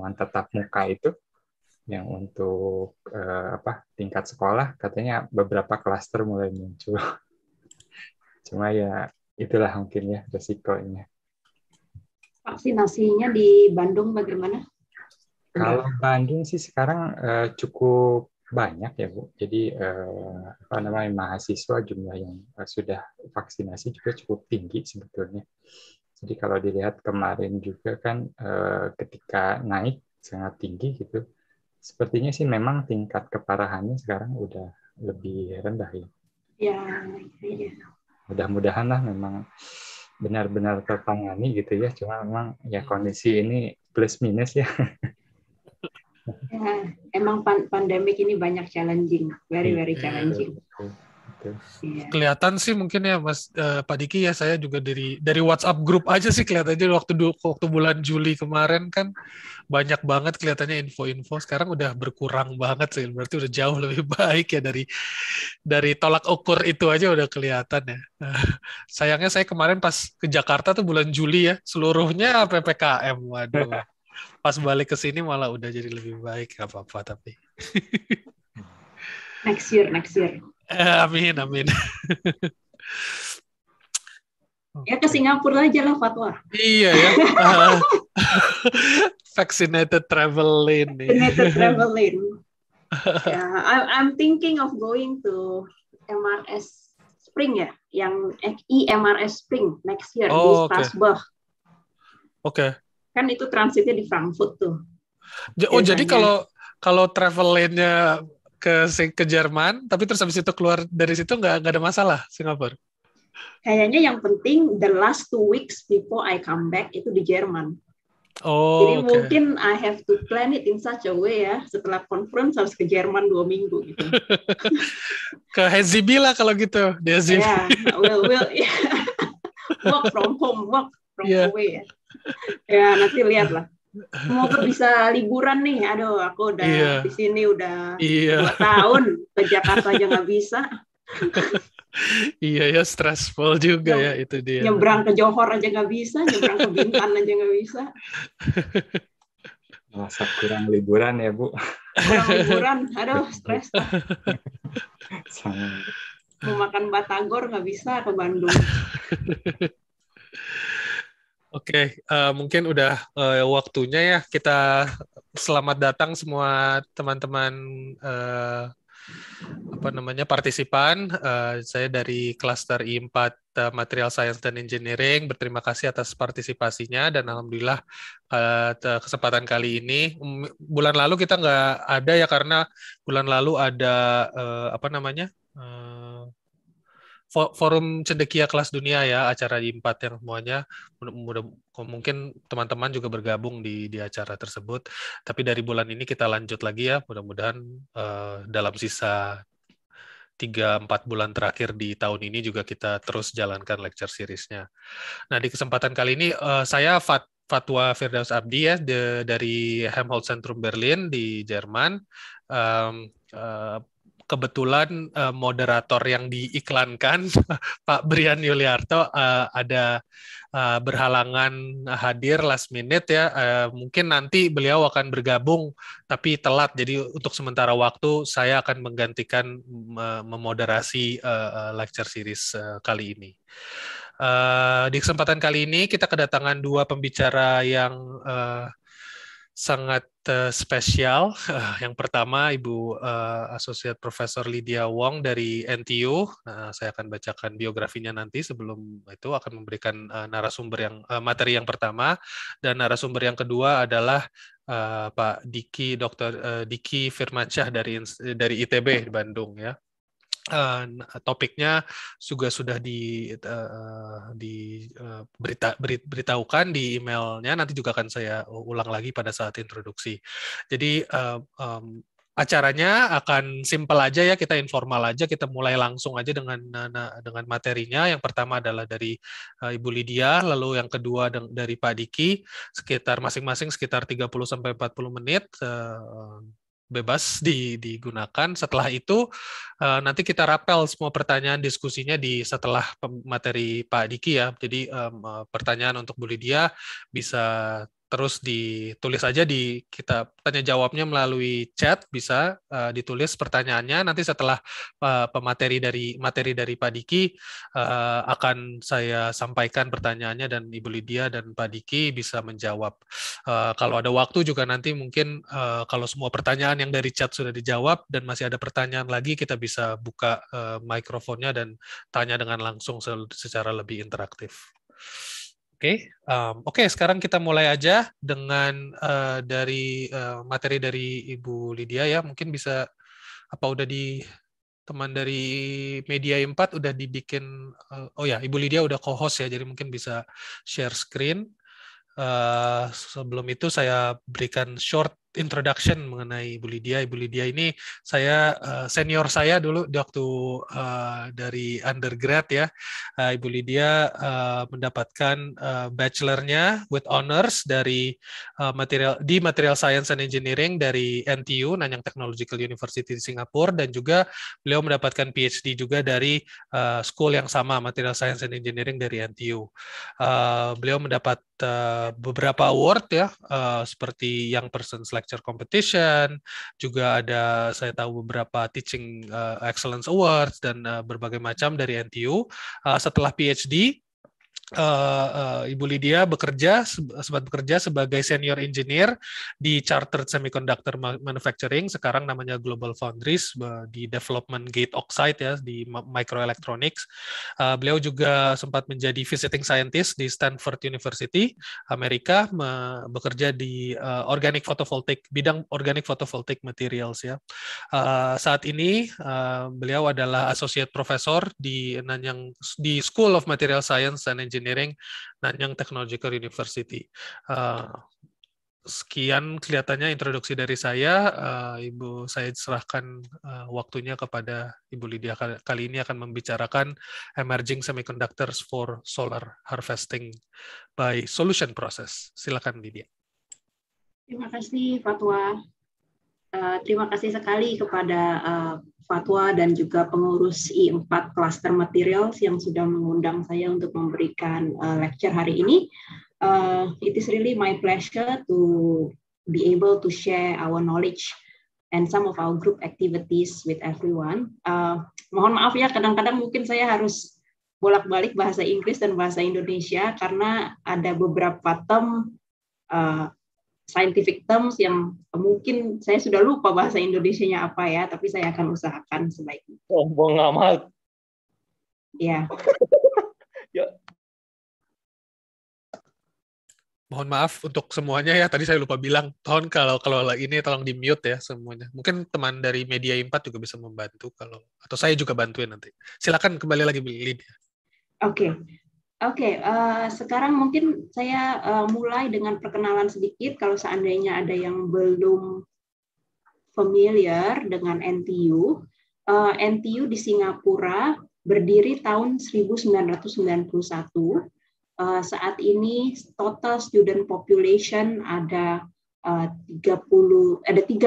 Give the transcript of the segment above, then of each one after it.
pertemuan tatap muka itu, yang untuk tingkat sekolah, katanya beberapa klaster mulai muncul. Cuma ya itulah mungkin ya resikonya. Vaksinasinya di Bandung bagaimana? Kalau Bandung sih sekarang cukup banyak ya Bu. Jadi mahasiswa jumlah yang sudah vaksinasi juga cukup tinggi sebetulnya. Jadi kalau dilihat kemarin juga kan ketika naik sangat tinggi gitu. Sepertinya sih memang tingkat keparahannya sekarang udah lebih rendah ya. Ya, ya. Mudah-mudahan lah memang benar-benar tertangani gitu ya. Cuma memang ya kondisi ini plus minus ya. Ya, emang pandemik ini banyak challenging, very challenging. Iya. Kelihatan sih mungkin ya Mas Pak Diki ya, saya juga dari WhatsApp grup aja sih kelihatannya waktu bulan Juli kemarin kan banyak banget kelihatannya info-info. Sekarang udah berkurang banget sih, berarti udah jauh lebih baik ya dari tolak ukur itu aja udah kelihatan ya. Sayangnya saya kemarin pas ke Jakarta tuh bulan Juli ya, seluruhnya PPKM, waduh. Pas balik ke sini malah udah jadi lebih baik, nggak apa-apa tapi. Next year. Amin. Ya ke Singapura aja lah Fatwa. Iya ya. Vaccinated traveling. Yeah, I'm thinking of going to MRS Spring ya, yang IMRS Spring next year di Strasbourg. Oke. Kan itu transitnya di Frankfurt tuh. Jadi kalau traveling-nya ke Jerman, tapi terus habis itu keluar dari situ nggak ada masalah Singapura? Kayaknya yang penting the last 2 weeks before I come back itu di Jerman. Jadi mungkin I have to plan it in such a way ya, setelah conference harus ke Jerman 2 minggu gitu. Ke HZB lah kalau gitu. Yeah, work from away ya. Ya nanti lihat lah. Semoga bisa liburan nih. Aduh, aku udah di sini udah 2 tahun, ke Jakarta aja nggak bisa. Iya ya, stressful juga ya itu dia. Nyebrang ke Johor aja nggak bisa, nyebrang ke Bintan aja nggak bisa. Masa kurang liburan ya Bu? Kurang liburan, aduh stres. Mau makan batagor nggak bisa ke Bandung. Oke, mungkin udah waktunya ya kita selamat datang semua teman-teman partisipan. Saya dari Cluster I4 Material Science dan Engineering berterima kasih atas partisipasinya dan alhamdulillah kesempatan kali ini. Bulan lalu kita nggak ada ya karena bulan lalu ada Forum Cendekia Kelas Dunia ya, acara I4 yang semuanya. Mungkin teman-teman juga bergabung di acara tersebut. Tapi dari bulan ini kita lanjut lagi ya, mudah-mudahan dalam sisa 3-4 bulan terakhir di tahun ini juga kita terus jalankan lecture series-nya. Nah, di kesempatan kali ini saya Fatwa Firdaus Abdi ya dari Helmholtz Zentrum Berlin di Jerman. Kebetulan moderator yang diiklankan Pak Brian Yuliarto ada berhalangan hadir last minute ya. Mungkin nanti beliau akan bergabung tapi telat. Jadi untuk sementara waktu saya akan menggantikan memoderasi lecture series kali ini. Di kesempatan kali ini kita kedatangan 2 pembicara yang sangat spesial. Yang pertama Ibu Associate Profesor Lydia Wong dari NTU. Saya akan bacakan biografinya nanti. Sebelum itu akan memberikan materi yang pertama, dan narasumber yang kedua adalah Pak Diki, Dr. Diki Firmansyah dari ITB di Bandung ya. Topiknya juga sudah diberitahukan di emailnya, nanti juga akan saya ulang lagi pada saat introduksi. Jadi acaranya akan simpel aja ya, kita informal aja, kita mulai langsung aja dengan materinya. Yang pertama adalah dari Ibu Lydia, lalu yang kedua dari Pak Diki, masing-masing sekitar 30-40 menit. Bebas digunakan. Setelah itu nanti kita rapel semua pertanyaan diskusinya setelah materi Pak Diki ya. Jadi pertanyaan untuk Bu Lydia bisa terus ditulis aja di kita tanya jawabnya melalui chat, bisa ditulis pertanyaannya. Nanti setelah materi dari Pak Diki akan saya sampaikan pertanyaannya, dan Ibu Lydia dan Pak Diki bisa menjawab. Kalau ada waktu juga nanti mungkin kalau semua pertanyaan yang dari chat sudah dijawab dan masih ada pertanyaan lagi, kita bisa buka mikrofonnya dan tanya dengan langsung secara lebih interaktif. Oke, sekarang kita mulai aja dengan dari materi dari Ibu Lydia ya. Mungkin bisa udah di teman dari Media 4 udah dibikin. Oh ya, Ibu Lydia udah co-host ya, jadi mungkin bisa share screen. Sebelum itu saya berikan short introduction mengenai Ibu Lydia. Ibu Lydia ini senior saya dulu di waktu dari undergrad ya. Ibu Lydia mendapatkan bachelornya with honors dari Material Science and Engineering dari NTU, Nanyang Technological University di Singapura, dan juga beliau mendapatkan PhD juga dari school yang sama, Material Science and Engineering dari NTU. Beliau mendapat beberapa award ya, seperti Young Person's Lecture Competition, juga ada saya tahu beberapa Teaching Excellence Awards dan berbagai macam dari NTU. Setelah PhD, Ibu Lydia sempat bekerja sebagai senior engineer di Chartered Semiconductor Manufacturing, sekarang namanya Global Foundries, di development gate oxide ya, di microelectronics. Beliau juga sempat menjadi visiting scientist di Stanford University, Amerika, bekerja di bidang organic photovoltaic materials ya. Saat ini beliau adalah associate professor di School of Material Science and Engineering, Nanyang Technological University. Sekian kelihatannya introduksi dari saya. Ibu, saya serahkan waktunya kepada Ibu Lydia. Kali ini akan membicarakan Emerging Semiconductors for Solar Harvesting by Solution Process. Silakan Lydia. Terima kasih Fatwa. Terima kasih sekali kepada Fatwa dan juga pengurus I4 Cluster Materials yang sudah mengundang saya untuk memberikan lecture hari ini. It is really my pleasure to be able to share our knowledge and some of our group activities with everyone. Mohon maaf ya, kadang-kadang mungkin saya harus bolak-balik bahasa Inggris dan bahasa Indonesia karena ada beberapa term scientific terms yang mungkin saya sudah lupa bahasa Indonesianya apa ya, tapi saya akan usahakan sebaiknya. Sombong amat. Ya. Ya. Mohon maaf untuk semuanya ya, tadi saya lupa bilang. Kalau ini tolong di-mute ya semuanya. Mungkin teman dari Media 4 juga bisa membantu atau saya juga bantuin nanti. Silakan kembali lagi Lydia. Oke, sekarang mungkin saya mulai dengan perkenalan sedikit. Kalau seandainya ada yang belum familiar dengan NTU, NTU di Singapura berdiri tahun 1991. Saat ini total student population ada 34.000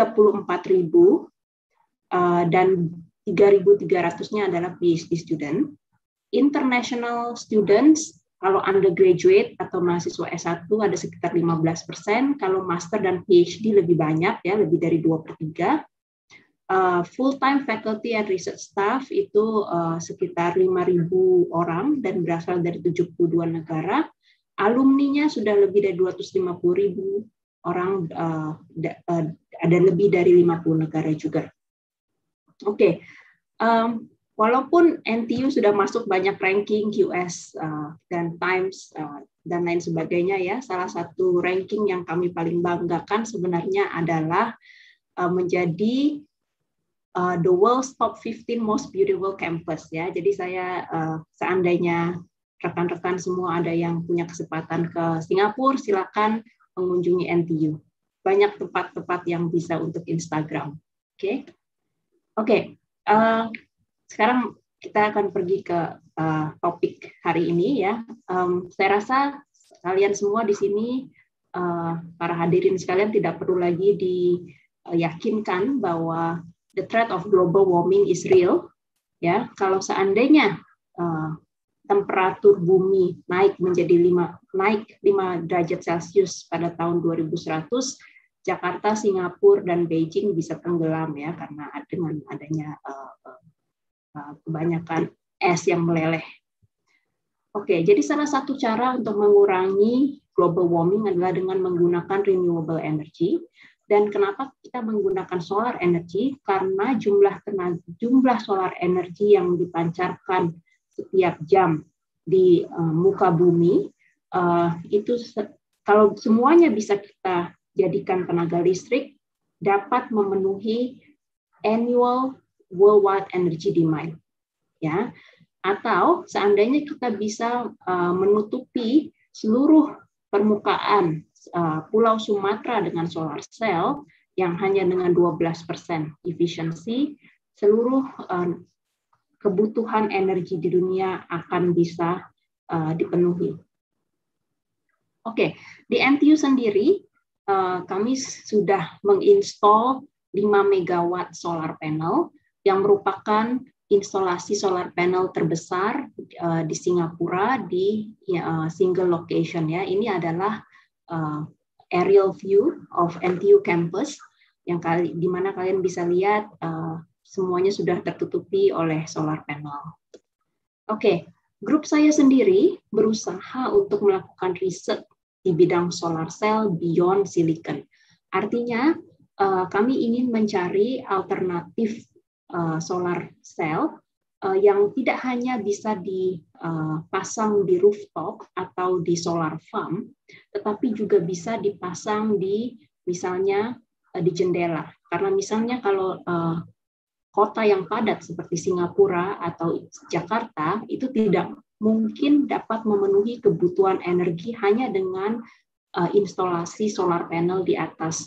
dan 3.300-nya adalah PhD student. International students, kalau undergraduate atau mahasiswa S1 ada sekitar 15%, kalau master dan PhD lebih banyak, ya, lebih dari 2/3. Full-time faculty and research staff itu sekitar 5.000 orang dan berasal dari 72 negara. Alumninya sudah lebih dari 250.000 orang, ada lebih dari 50 negara juga. Walaupun NTU sudah masuk banyak ranking QS dan Times dan lain sebagainya ya, salah satu ranking yang kami paling banggakan sebenarnya adalah menjadi the world's top 15 most beautiful campus ya. Jadi saya seandainya rekan-rekan semua ada yang punya kesempatan ke Singapura, silakan mengunjungi NTU. Banyak tempat-tempat yang bisa untuk Instagram. Oke. Sekarang kita akan pergi ke topik hari ini ya. Saya rasa kalian semua di sini, para hadirin sekalian, tidak perlu lagi diyakinkan bahwa the threat of global warming is real. Ya, kalau seandainya temperatur bumi naik menjadi 5 derajat Celcius pada tahun 2100, Jakarta, Singapura, dan Beijing bisa tenggelam ya karena dengan adanya kebanyakan es yang meleleh. Oke, jadi salah satu cara untuk mengurangi global warming adalah dengan menggunakan renewable energy. Dan kenapa kita menggunakan solar energy? Karena jumlah solar energy yang dipancarkan setiap jam di muka bumi itu kalau semuanya bisa kita jadikan tenaga listrik, dapat memenuhi annual worldwide energy demand. Ya, atau seandainya kita bisa menutupi seluruh permukaan Pulau Sumatera dengan solar cell yang hanya dengan 12% efisiensi, seluruh kebutuhan energi di dunia akan bisa dipenuhi. Oke, di NTU sendiri kami sudah menginstall 5 megawatt solar panel yang merupakan instalasi solar panel terbesar di Singapura di single location ya. Ini adalah aerial view of NTU campus yang di mana kalian bisa lihat semuanya sudah tertutupi oleh solar panel. Oke, grup saya sendiri berusaha untuk melakukan riset di bidang solar cell beyond silicon. Artinya kami ingin mencari alternatif solar cell yang tidak hanya bisa dipasang di rooftop atau di solar farm, tetapi juga bisa dipasang di misalnya di jendela. Karena misalnya kalau kota yang padat seperti Singapura atau Jakarta itu tidak mungkin dapat memenuhi kebutuhan energi hanya dengan instalasi solar panel di atas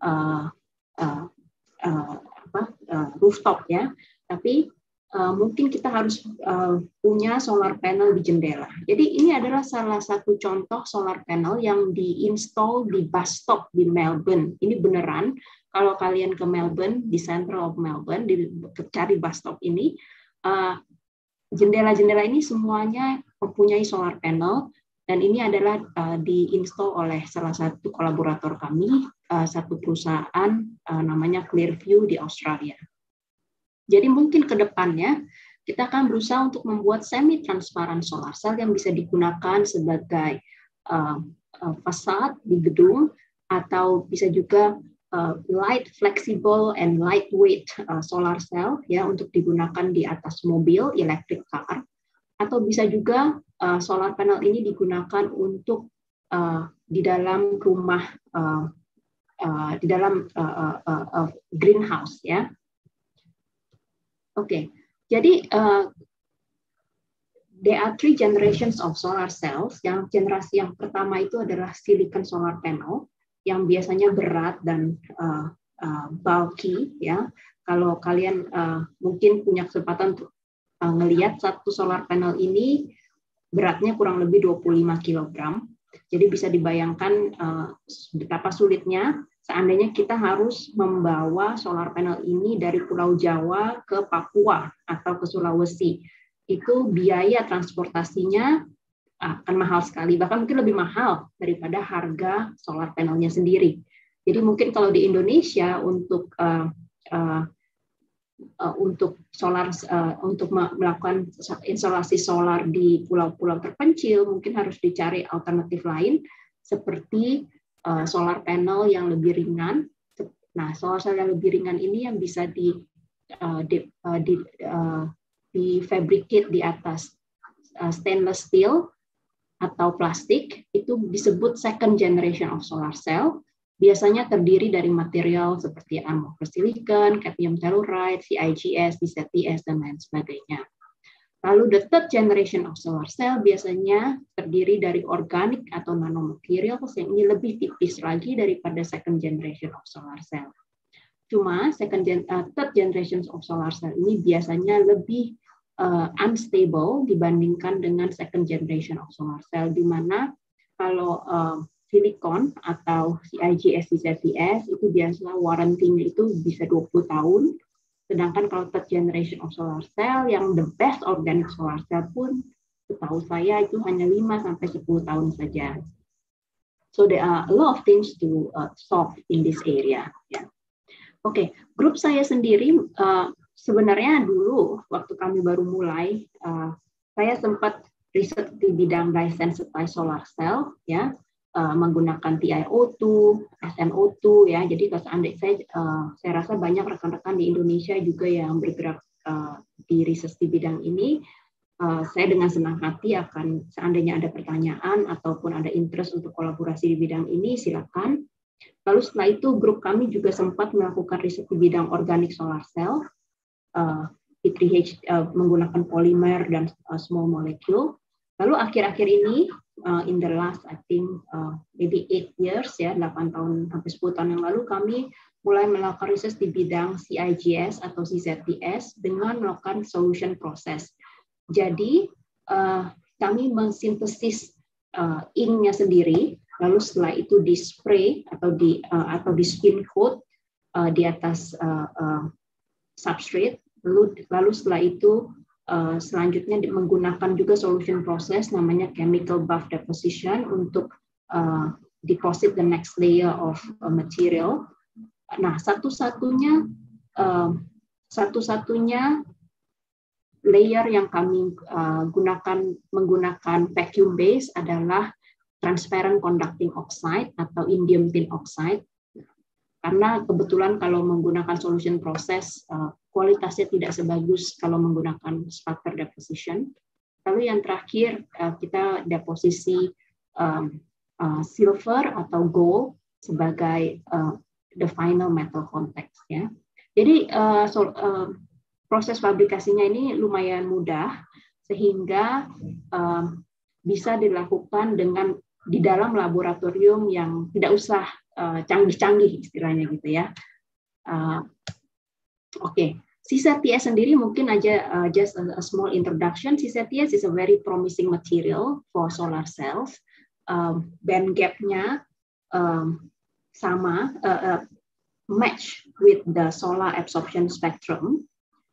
rooftop ya, tapi mungkin kita harus punya solar panel di jendela. Jadi ini adalah salah satu contoh solar panel yang diinstal di bus stop di Melbourne. Ini beneran, kalau kalian ke Melbourne, di Central of Melbourne, cari bus stop ini, jendela-jendela ini semuanya mempunyai solar panel, dan ini adalah diinstal oleh salah satu kolaborator kami, satu perusahaan namanya Clearview di Australia. Jadi mungkin ke depannya kita akan berusaha untuk membuat semi-transparan solar cell yang bisa digunakan sebagai fasad di gedung, atau bisa juga light flexible and lightweight solar cell ya untuk digunakan di atas mobil electric car, atau bisa juga solar panel ini digunakan untuk di dalam rumah di dalam greenhouse ya. Oke, jadi there are 3 generations of solar cells. Yang generasi yang pertama itu adalah silicon solar panel yang biasanya berat dan bulky ya. Kalau kalian mungkin punya kesempatan untuk ngelihat satu solar panel ini beratnya kurang lebih 25 kg. Jadi bisa dibayangkan betapa sulitnya seandainya kita harus membawa solar panel ini dari Pulau Jawa ke Papua atau ke Sulawesi. Itu biaya transportasinya akan mahal sekali, bahkan mungkin lebih mahal daripada harga solar panelnya sendiri. Jadi mungkin kalau di Indonesia untuk melakukan instalasi solar di pulau-pulau terpencil mungkin harus dicari alternatif lain seperti solar panel yang lebih ringan. Nah, solar cell yang lebih ringan ini yang bisa di-fabricate di atas stainless steel atau plastik, itu disebut second generation of solar cell. Biasanya terdiri dari material seperti amorphous silicon, cadmium telluride, CIGS, DZTS, dan lain sebagainya. Lalu the third generation of solar cell biasanya terdiri dari organic atau nanomaterials yang ini lebih tipis lagi daripada second generation of solar cell. Cuma third generation of solar cell ini biasanya lebih unstable dibandingkan dengan second generation of solar cell, di mana kalau silikon atau CIGS, DZTS itu biasanya warranty-nya itu bisa 20 tahun. Sedangkan kalau third generation of solar cell yang the best organic solar cell pun setahu saya itu hanya 5-10 tahun saja. So there are a lot of things to solve in this area. Ya. Oke, grup saya sendiri sebenarnya dulu waktu kami baru mulai, saya sempat riset di bidang dye-sensitized solar cell, ya, menggunakan TiO2, SNO2, ya. Jadi saya rasa banyak rekan-rekan di Indonesia juga yang bergerak di riset di bidang ini. Saya dengan senang hati akan, seandainya ada pertanyaan ataupun ada interest untuk kolaborasi di bidang ini, silakan. Lalu setelah itu grup kami juga sempat melakukan riset di bidang organic solar cell, P3H menggunakan polimer dan small molecule. Lalu akhir-akhir ini, in the last I think maybe 8 years, ya, 8 tahun sampai 10 tahun yang lalu, kami mulai melakukan riset di bidang CIGS atau CZTS dengan melakukan solution process. Jadi kami mensintesis ink-nya sendiri, lalu setelah itu di spray atau di spin coat di atas substrate, lalu setelah itu selanjutnya menggunakan juga solution process namanya chemical buff deposition untuk deposit the next layer of material. Nah, satu-satunya layer yang kami menggunakan vacuum base adalah transparent conducting oxide atau indium tin oxide. Karena kebetulan kalau menggunakan solution process, kualitasnya tidak sebagus kalau menggunakan sputter deposition. Lalu yang terakhir, kita deposisi silver atau gold sebagai the final metal contact. Ya. Jadi proses fabrikasinya ini lumayan mudah, sehingga bisa dilakukan di dalam laboratorium yang tidak usah canggih-canggih istilahnya gitu ya. Oke. CZTS sendiri mungkin aja just a small introduction. CZTS is a very promising material for solar cells. Band gap-nya sama, match with the solar absorption spectrum.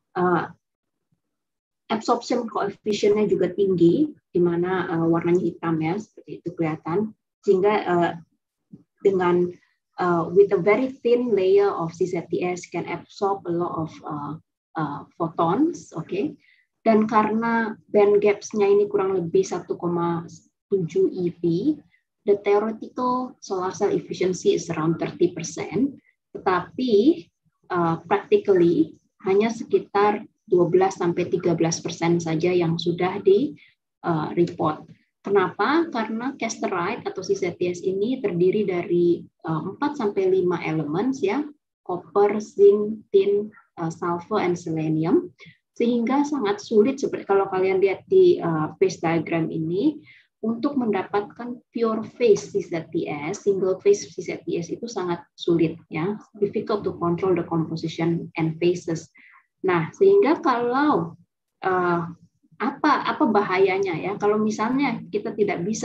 Absorption coefficient-nya juga tinggi, di mana warnanya hitam ya, seperti itu kelihatan. Sehingga dengan with a very thin layer of CZTS can absorb a lot of photons, okay? Dan karena band gaps-nya ini kurang lebih 1,7 eV, the theoretical solar cell efficiency is around 30%, tetapi practically hanya sekitar 12-13% saja yang sudah di report. Kenapa? Karena casterite atau CZTS ini terdiri dari 4-5 elemen, ya, copper, zinc, tin, sulfur, and selenium, sehingga sangat sulit, seperti kalau kalian lihat di phase diagram ini, untuk mendapatkan pure phase CZTS, single phase CZTS itu sangat sulit, ya, difficult to control the composition and phases. Nah, sehingga kalau apa bahayanya ya kalau misalnya kita tidak bisa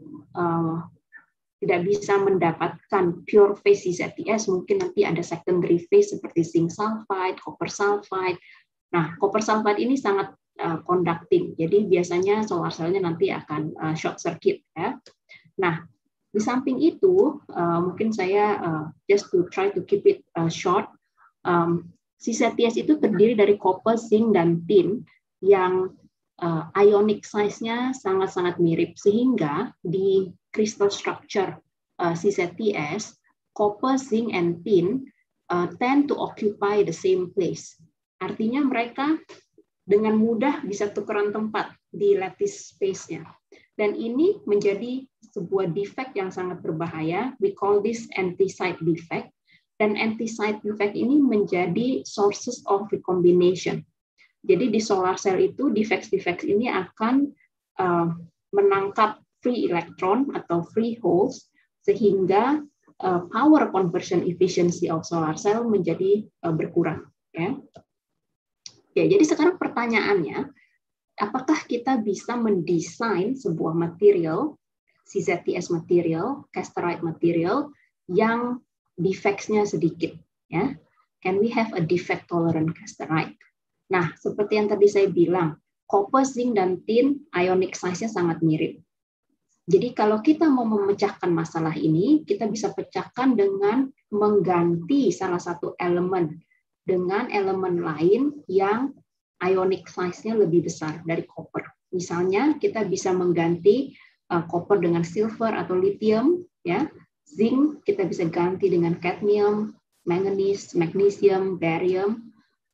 mendapatkan pure phase CZTS, mungkin nanti ada secondary phase seperti zinc sulfide, copper sulfide. Nah, copper sulfide ini sangat conducting, jadi biasanya solar cell-nya nanti akan short circuit ya. Nah, di samping itu mungkin saya just to try to keep it short, CZTS itu terdiri dari copper, zinc, dan tin yang ionic size-nya sangat-sangat mirip, sehingga di crystal structure CZTS, copper, zinc, and tin tend to occupy the same place. Artinya mereka dengan mudah bisa tukeran tempat di lattice space-nya. Dan ini menjadi sebuah defect yang sangat berbahaya. We call this anti-site defect. Dan anti-site defect ini menjadi sources of recombination. Jadi di solar cell itu defects ini akan menangkap free electron atau free holes, sehingga power conversion efficiency of solar cell menjadi berkurang. Ya. Jadi sekarang pertanyaannya, apakah kita bisa mendesain sebuah material, CZTS material, casterite material, yang defects-nya sedikit? Ya? Can we have a defect tolerant casterite? Nah, seperti yang tadi saya bilang, copper, zinc, dan tin ionic size-nya sangat mirip. Jadi kalau kita mau memecahkan masalah ini, kita bisa pecahkan dengan mengganti salah satu elemen dengan elemen lain yang ionic size-nya lebih besar dari copper. Misalnya kita bisa mengganti copper dengan silver atau lithium, ya. Zinc kita bisa ganti dengan cadmium, manganese, magnesium, barium.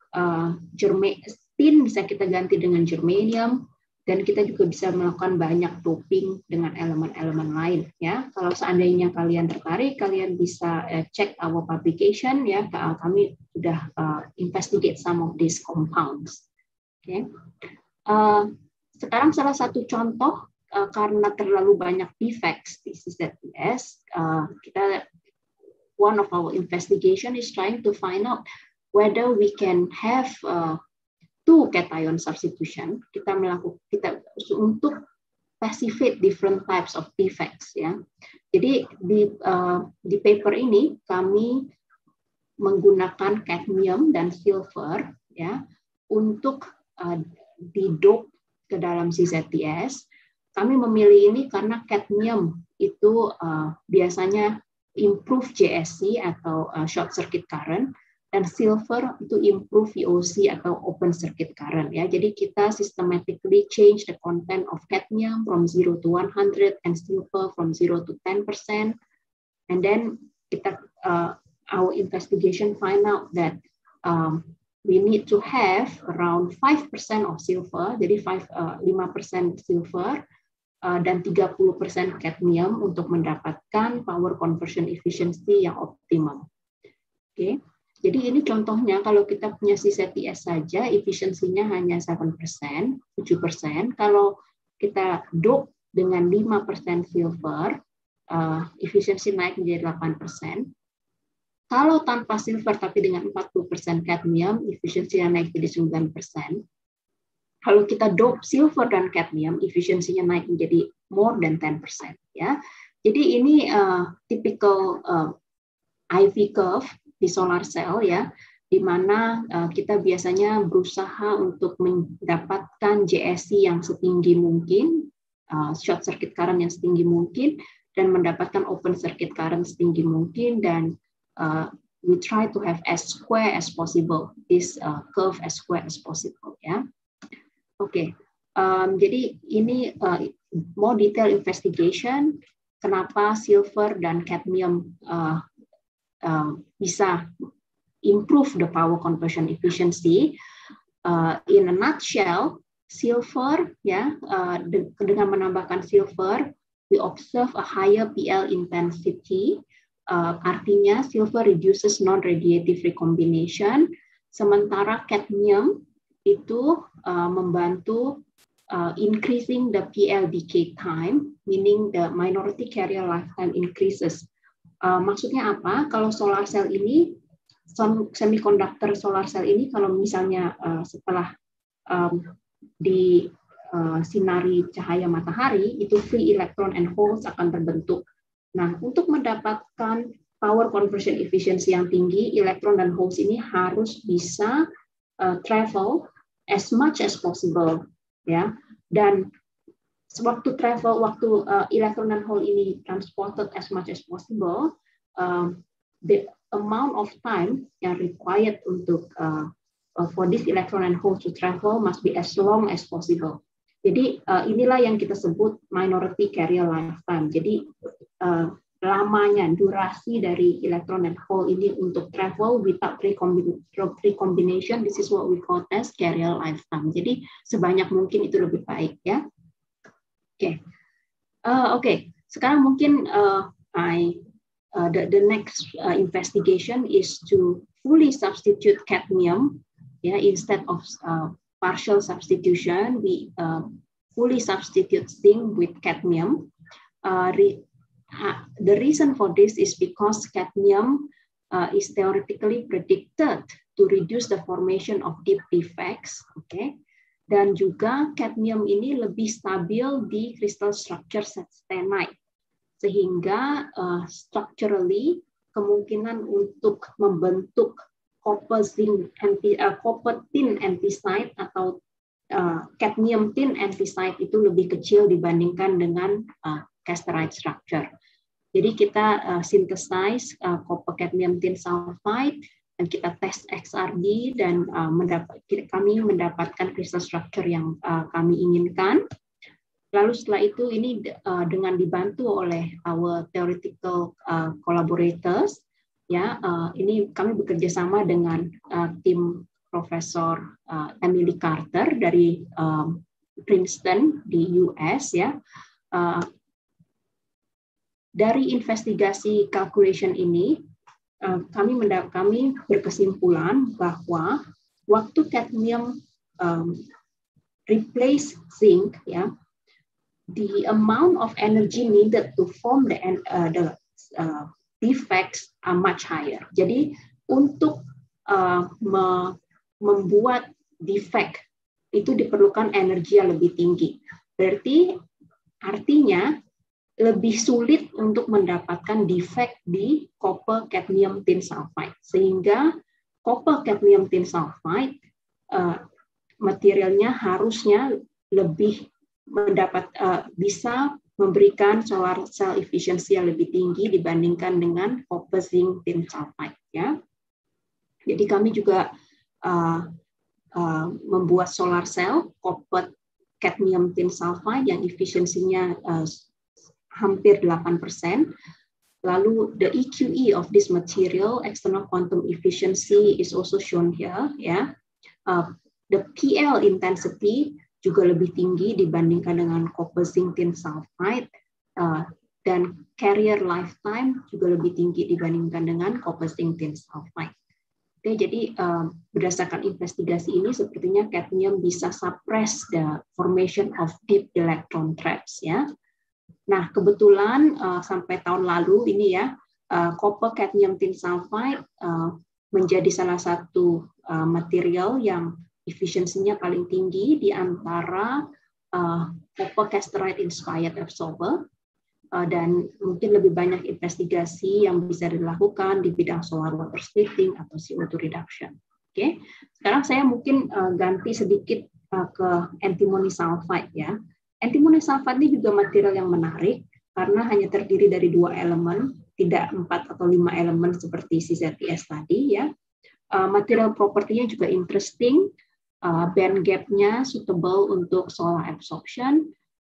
Tin bisa kita ganti dengan germanium, dan kita juga bisa melakukan banyak doping dengan elemen-elemen lain, ya. Kalau seandainya kalian tertarik, kalian bisa cek our publication, ya. Kami sudah investigate some of these compounds. Okay. Sekarang salah satu contoh karena terlalu banyak defects di CZTS, one of our investigation is trying to find out whether we can have two cation substitution. Kita untuk specify different types of defects, ya. Jadi di paper ini kami menggunakan cadmium dan silver, ya, untuk di-dope ke dalam CZTS. Kami memilih ini karena cadmium itu biasanya improve JSC atau short circuit current, dan silver itu improve VOC atau open circuit current, ya. Jadi kita systematically change the content of cadmium from 0 to 100 and silver from 0 to 10%, and then kita our investigation find out that we need to have around 5% of silver, jadi 5% silver dan 30% cadmium untuk mendapatkan power conversion efficiency yang optimum. Oke. Jadi ini contohnya kalau kita punya CZTS saja, efisiensinya hanya 7%. Kalau kita dope dengan 5% silver, efisiensi naik menjadi 8%. Kalau tanpa silver tapi dengan 40% cadmium, efisiensinya naik jadi 9%. Kalau kita dope silver dan cadmium, efisiensinya naik menjadi more than 10%. Ya. Jadi ini typical IV curve di solar cell, ya, di mana kita biasanya berusaha untuk mendapatkan JSC yang setinggi mungkin, short circuit current yang setinggi mungkin, dan mendapatkan open circuit current setinggi mungkin, dan we try to have as square as possible, this curve as square as possible, ya. Oke, jadi ini more detail investigation kenapa silver dan cadmium bisa improve the power conversion efficiency. In a nutshell, silver, ya, dengan menambahkan silver, we observe a higher PL intensity. Artinya silver reduces non-radiative recombination, sementara cadmium itu membantu increasing the PL decay time, meaning the minority carrier lifetime increases. Maksudnya apa? Kalau solar cell ini, semiconductor solar cell ini, kalau misalnya setelah disinari cahaya matahari, itu free electron and holes akan terbentuk. Nah, untuk mendapatkan power conversion efficiency yang tinggi, elektron dan holes ini harus bisa travel as much as possible, ya. Dan waktu elektron dan hole ini transported as much as possible, the amount of time yang required untuk for this electron and hole to travel must be as long as possible. Jadi inilah yang kita sebut minority carrier lifetime. Jadi lamanya, durasi dari elektron dan hole ini untuk travel without recombination, this is what we call as carrier lifetime. Jadi sebanyak mungkin itu lebih baik, ya. Oke. Sekarang mungkin the next investigation is to fully substitute cadmium, ya, instead of partial substitution. We fully substitute zinc with cadmium. The reason for this is because cadmium is theoretically predicted to reduce the formation of deep defects, okay? Dan juga cadmium ini lebih stabil di crystal structure stenite, sehingga structurally kemungkinan untuk membentuk copper tin antisite atau cadmium tin antisite itu lebih kecil dibandingkan dengan casterite structure. Jadi kita synthesize copper cadmium tin sulfide dan kita tes XRD dan kami mendapatkan crystal structure yang kami inginkan. Lalu setelah itu ini dengan dibantu oleh our theoretical collaborators, ya ini kami bekerja sama dengan tim Profesor Emily Carter dari Princeton di US, ya. Dari investigasi calculation ini, kami berkesimpulan bahwa waktu cadmium replace zinc, ya, the amount of energy needed to form the defects are much higher. Jadi untuk membuat defect itu diperlukan energi yang lebih tinggi. Berarti artinya lebih sulit untuk mendapatkan defect di copper cadmium tin sulfide, sehingga copper cadmium tin sulfide materialnya harusnya lebih bisa memberikan solar cell efficiency yang lebih tinggi dibandingkan dengan copper zinc tin sulfide, ya. Jadi kami juga membuat solar cell copper cadmium tin sulfide yang efisiensinya hampir 8%. Lalu the EQE of this material, external quantum efficiency, is also shown here, ya. The PL intensity juga lebih tinggi dibandingkan dengan copper zinc tin sulfide, dan carrier lifetime juga lebih tinggi dibandingkan dengan copper zinc tin sulfide. Oke, jadi berdasarkan investigasi ini sepertinya cadmium bisa suppress the formation of deep electron traps, ya. Nah, kebetulan sampai tahun lalu ini, ya, copper cadmium tin sulfide menjadi salah satu material yang efisiensinya paling tinggi di antara copper casterite inspired absorber, dan mungkin lebih banyak investigasi yang bisa dilakukan di bidang solar water splitting atau CO2 reduction. Oke, sekarang saya mungkin ganti sedikit ke antimony sulfide, ya. Antimony sulfide ini juga material yang menarik karena hanya terdiri dari 2 elemen, tidak 4 atau 5 elemen seperti CZTS tadi, ya. Material propertinya juga interesting, band gap-nya suitable untuk solar absorption,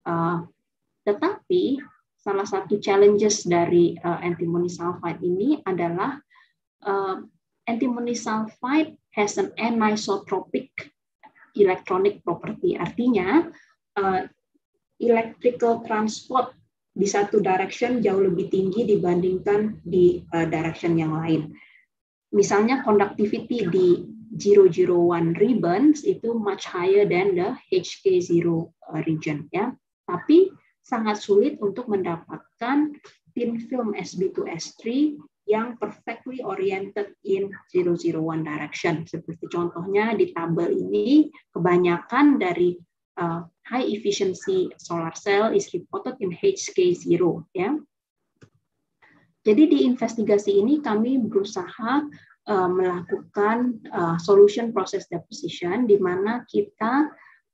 tetapi salah satu challenges dari antimony sulfide ini adalah antimony sulfide has an anisotropic electronic property. Artinya electrical transport di satu direction jauh lebih tinggi dibandingkan di direction yang lain. Misalnya conductivity di 001 ribbons itu much higher than the HK0 region, ya. Tapi sangat sulit untuk mendapatkan thin film Sb2S3 yang perfectly oriented in 001 direction. Seperti contohnya di tabel ini, kebanyakan dari high efficiency solar cell is reported in HK0, ya. Jadi di investigasi ini kami berusaha melakukan solution process deposition, di mana kita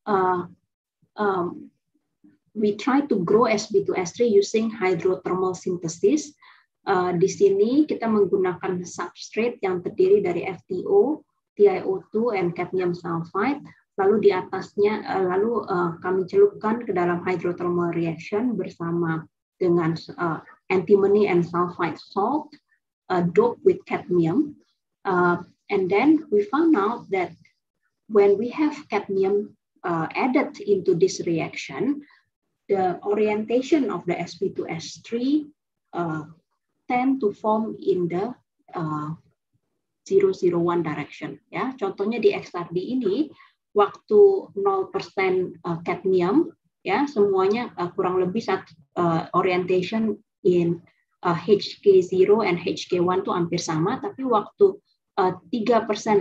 we try to grow Sb2S3 using hydrothermal synthesis. Di sini kita menggunakan substrate yang terdiri dari FTO, TiO2, and cadmium sulfide. Lalu di atasnya, kami celupkan ke dalam hydrothermal reaction bersama dengan antimony and sulfide salt, doped with cadmium. And then we found out that when we have cadmium added into this reaction, the orientation of the Sb2S3 tend to form in the 001 direction. Ya, contohnya di XRD ini, waktu 0% cadmium, ya, semuanya kurang lebih orientation in HK0 and HK1 itu hampir sama, tapi waktu 3%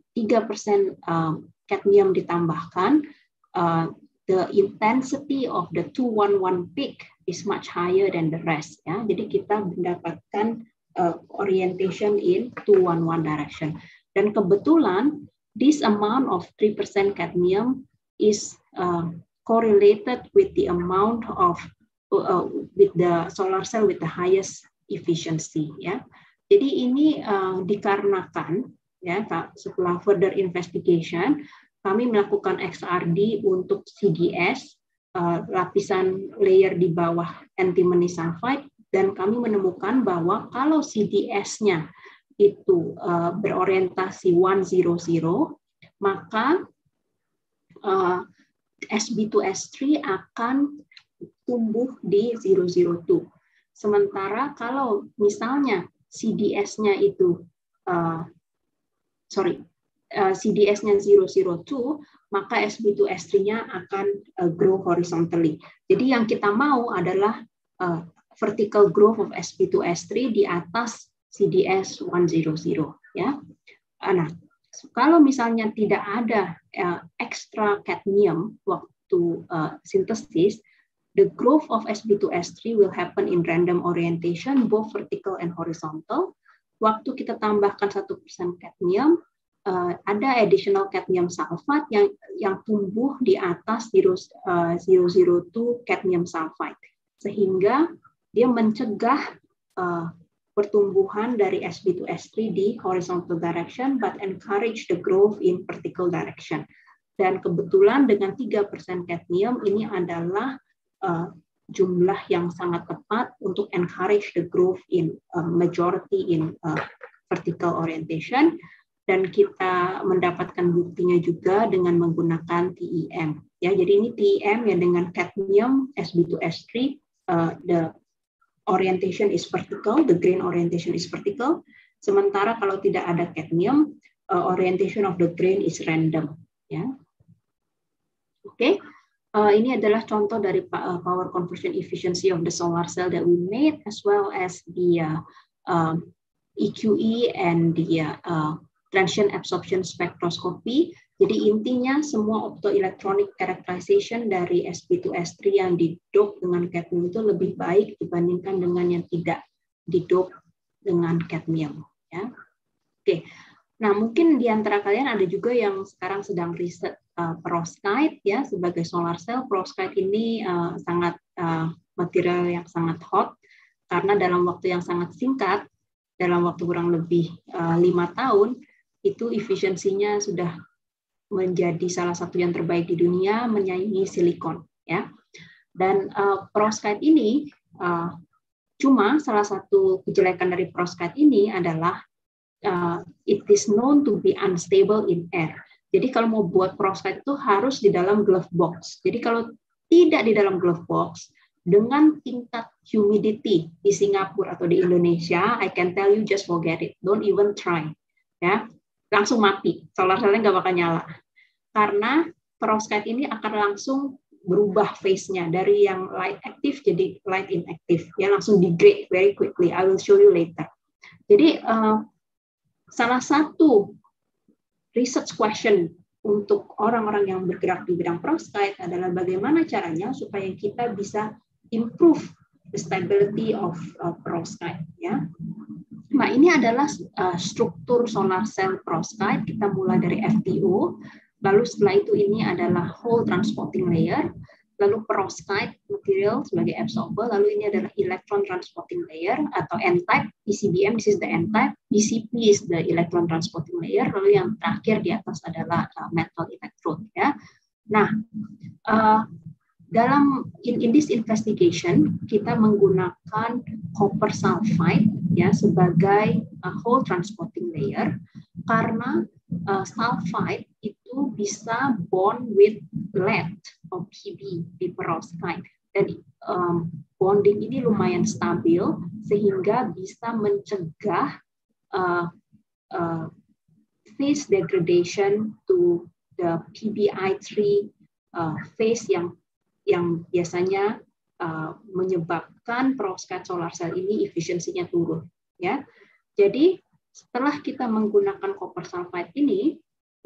cadmium ditambahkan, the intensity of the 211 peak is much higher than the rest. Ya. Jadi kita mendapatkan orientation in 211 direction. Dan kebetulan this amount of 3% cadmium is correlated with the amount of with the solar cell with the highest efficiency, ya. Jadi ini dikarenakan, ya, setelah further investigation kami melakukan XRD untuk CDS, lapisan layer di bawah antimony sulfide, dan kami menemukan bahwa kalau CDS-nya itu berorientasi 100, maka Sb2S3 akan tumbuh di 002. Sementara kalau misalnya CDS-nya itu CDS-nya 002, maka Sb2S3-nya akan grow horizontally. Jadi yang kita mau adalah vertical growth of Sb2S3 di atas CDS 100, ya. Nah, kalau misalnya tidak ada extra cadmium waktu sintesis, the growth of Sb2S3 will happen in random orientation, both vertical and horizontal. Waktu kita tambahkan 1% cadmium, ada additional cadmium sulfide yang tumbuh di atas 002 cadmium sulfide, sehingga dia mencegah pertumbuhan dari Sb2S3 di horizontal direction, but encourage the growth in vertical direction. Dan kebetulan dengan 3% cadmium ini adalah jumlah yang sangat tepat untuk encourage the growth in majority in vertical orientation. Dan kita mendapatkan buktinya juga dengan menggunakan TEM. Ya, jadi ini TEM ya, dengan cadmium Sb2S3, the orientation is vertical, the grain orientation is vertical. Sementara kalau tidak ada cadmium, orientation of the grain is random. Ya, oke. Ini adalah contoh dari power conversion efficiency of the solar cell that we made, as well as the EQE and the transient absorption spectroscopy. Jadi intinya semua optoelectronic characterization dari Sb2S3 yang didop dengan cadmium itu lebih baik dibandingkan dengan yang tidak didop dengan cadmium. Ya. Oke. Nah, mungkin di antara kalian ada juga yang sekarang sedang riset perovskite, ya, sebagai solar cell. Perovskite ini sangat material yang sangat hot karena dalam waktu yang sangat singkat, dalam waktu kurang lebih 5 tahun, itu efisiensinya sudah menjadi salah satu yang terbaik di dunia, menyaingi silikon, ya. Dan perovskite ini cuma salah satu kejelekan dari perovskite ini adalah it is known to be unstable in air. Jadi kalau mau buat perovskite itu harus di dalam glove box. Jadi kalau tidak di dalam glove box, dengan tingkat humidity di Singapura atau di Indonesia, I can tell you just forget it, don't even try, ya. Langsung mati, solar cell-nya nggak bakal nyala. Karena perovskite ini akan langsung berubah phase-nya dari yang light active jadi light inactive, ya, langsung degrade very quickly. I will show you later. Jadi salah satu research question untuk orang-orang yang bergerak di bidang perovskite adalah bagaimana caranya supaya kita bisa improve the stability of perovskite, ya. Nah, ini adalah struktur solar cell perovskite. Kita mulai dari FTO, lalu setelah itu ini adalah whole transporting layer, lalu perovskite material sebagai absorber, lalu ini adalah electron transporting layer atau N-type, PCBM, this is the N-type, BCP is the electron transporting layer, lalu yang terakhir di atas adalah metal electrode, ya. Nah, dalam in this investigation kita menggunakan copper sulfide, ya, sebagai whole transporting layer karena sulfide itu bisa bond with lead atau Pb di perovskite, dan bonding ini lumayan stabil sehingga bisa mencegah phase degradation to the PbI3 phase yang biasanya menyebabkan perovskite solar cell ini efisiensinya turun, ya. Jadi setelah kita menggunakan copper sulfide ini,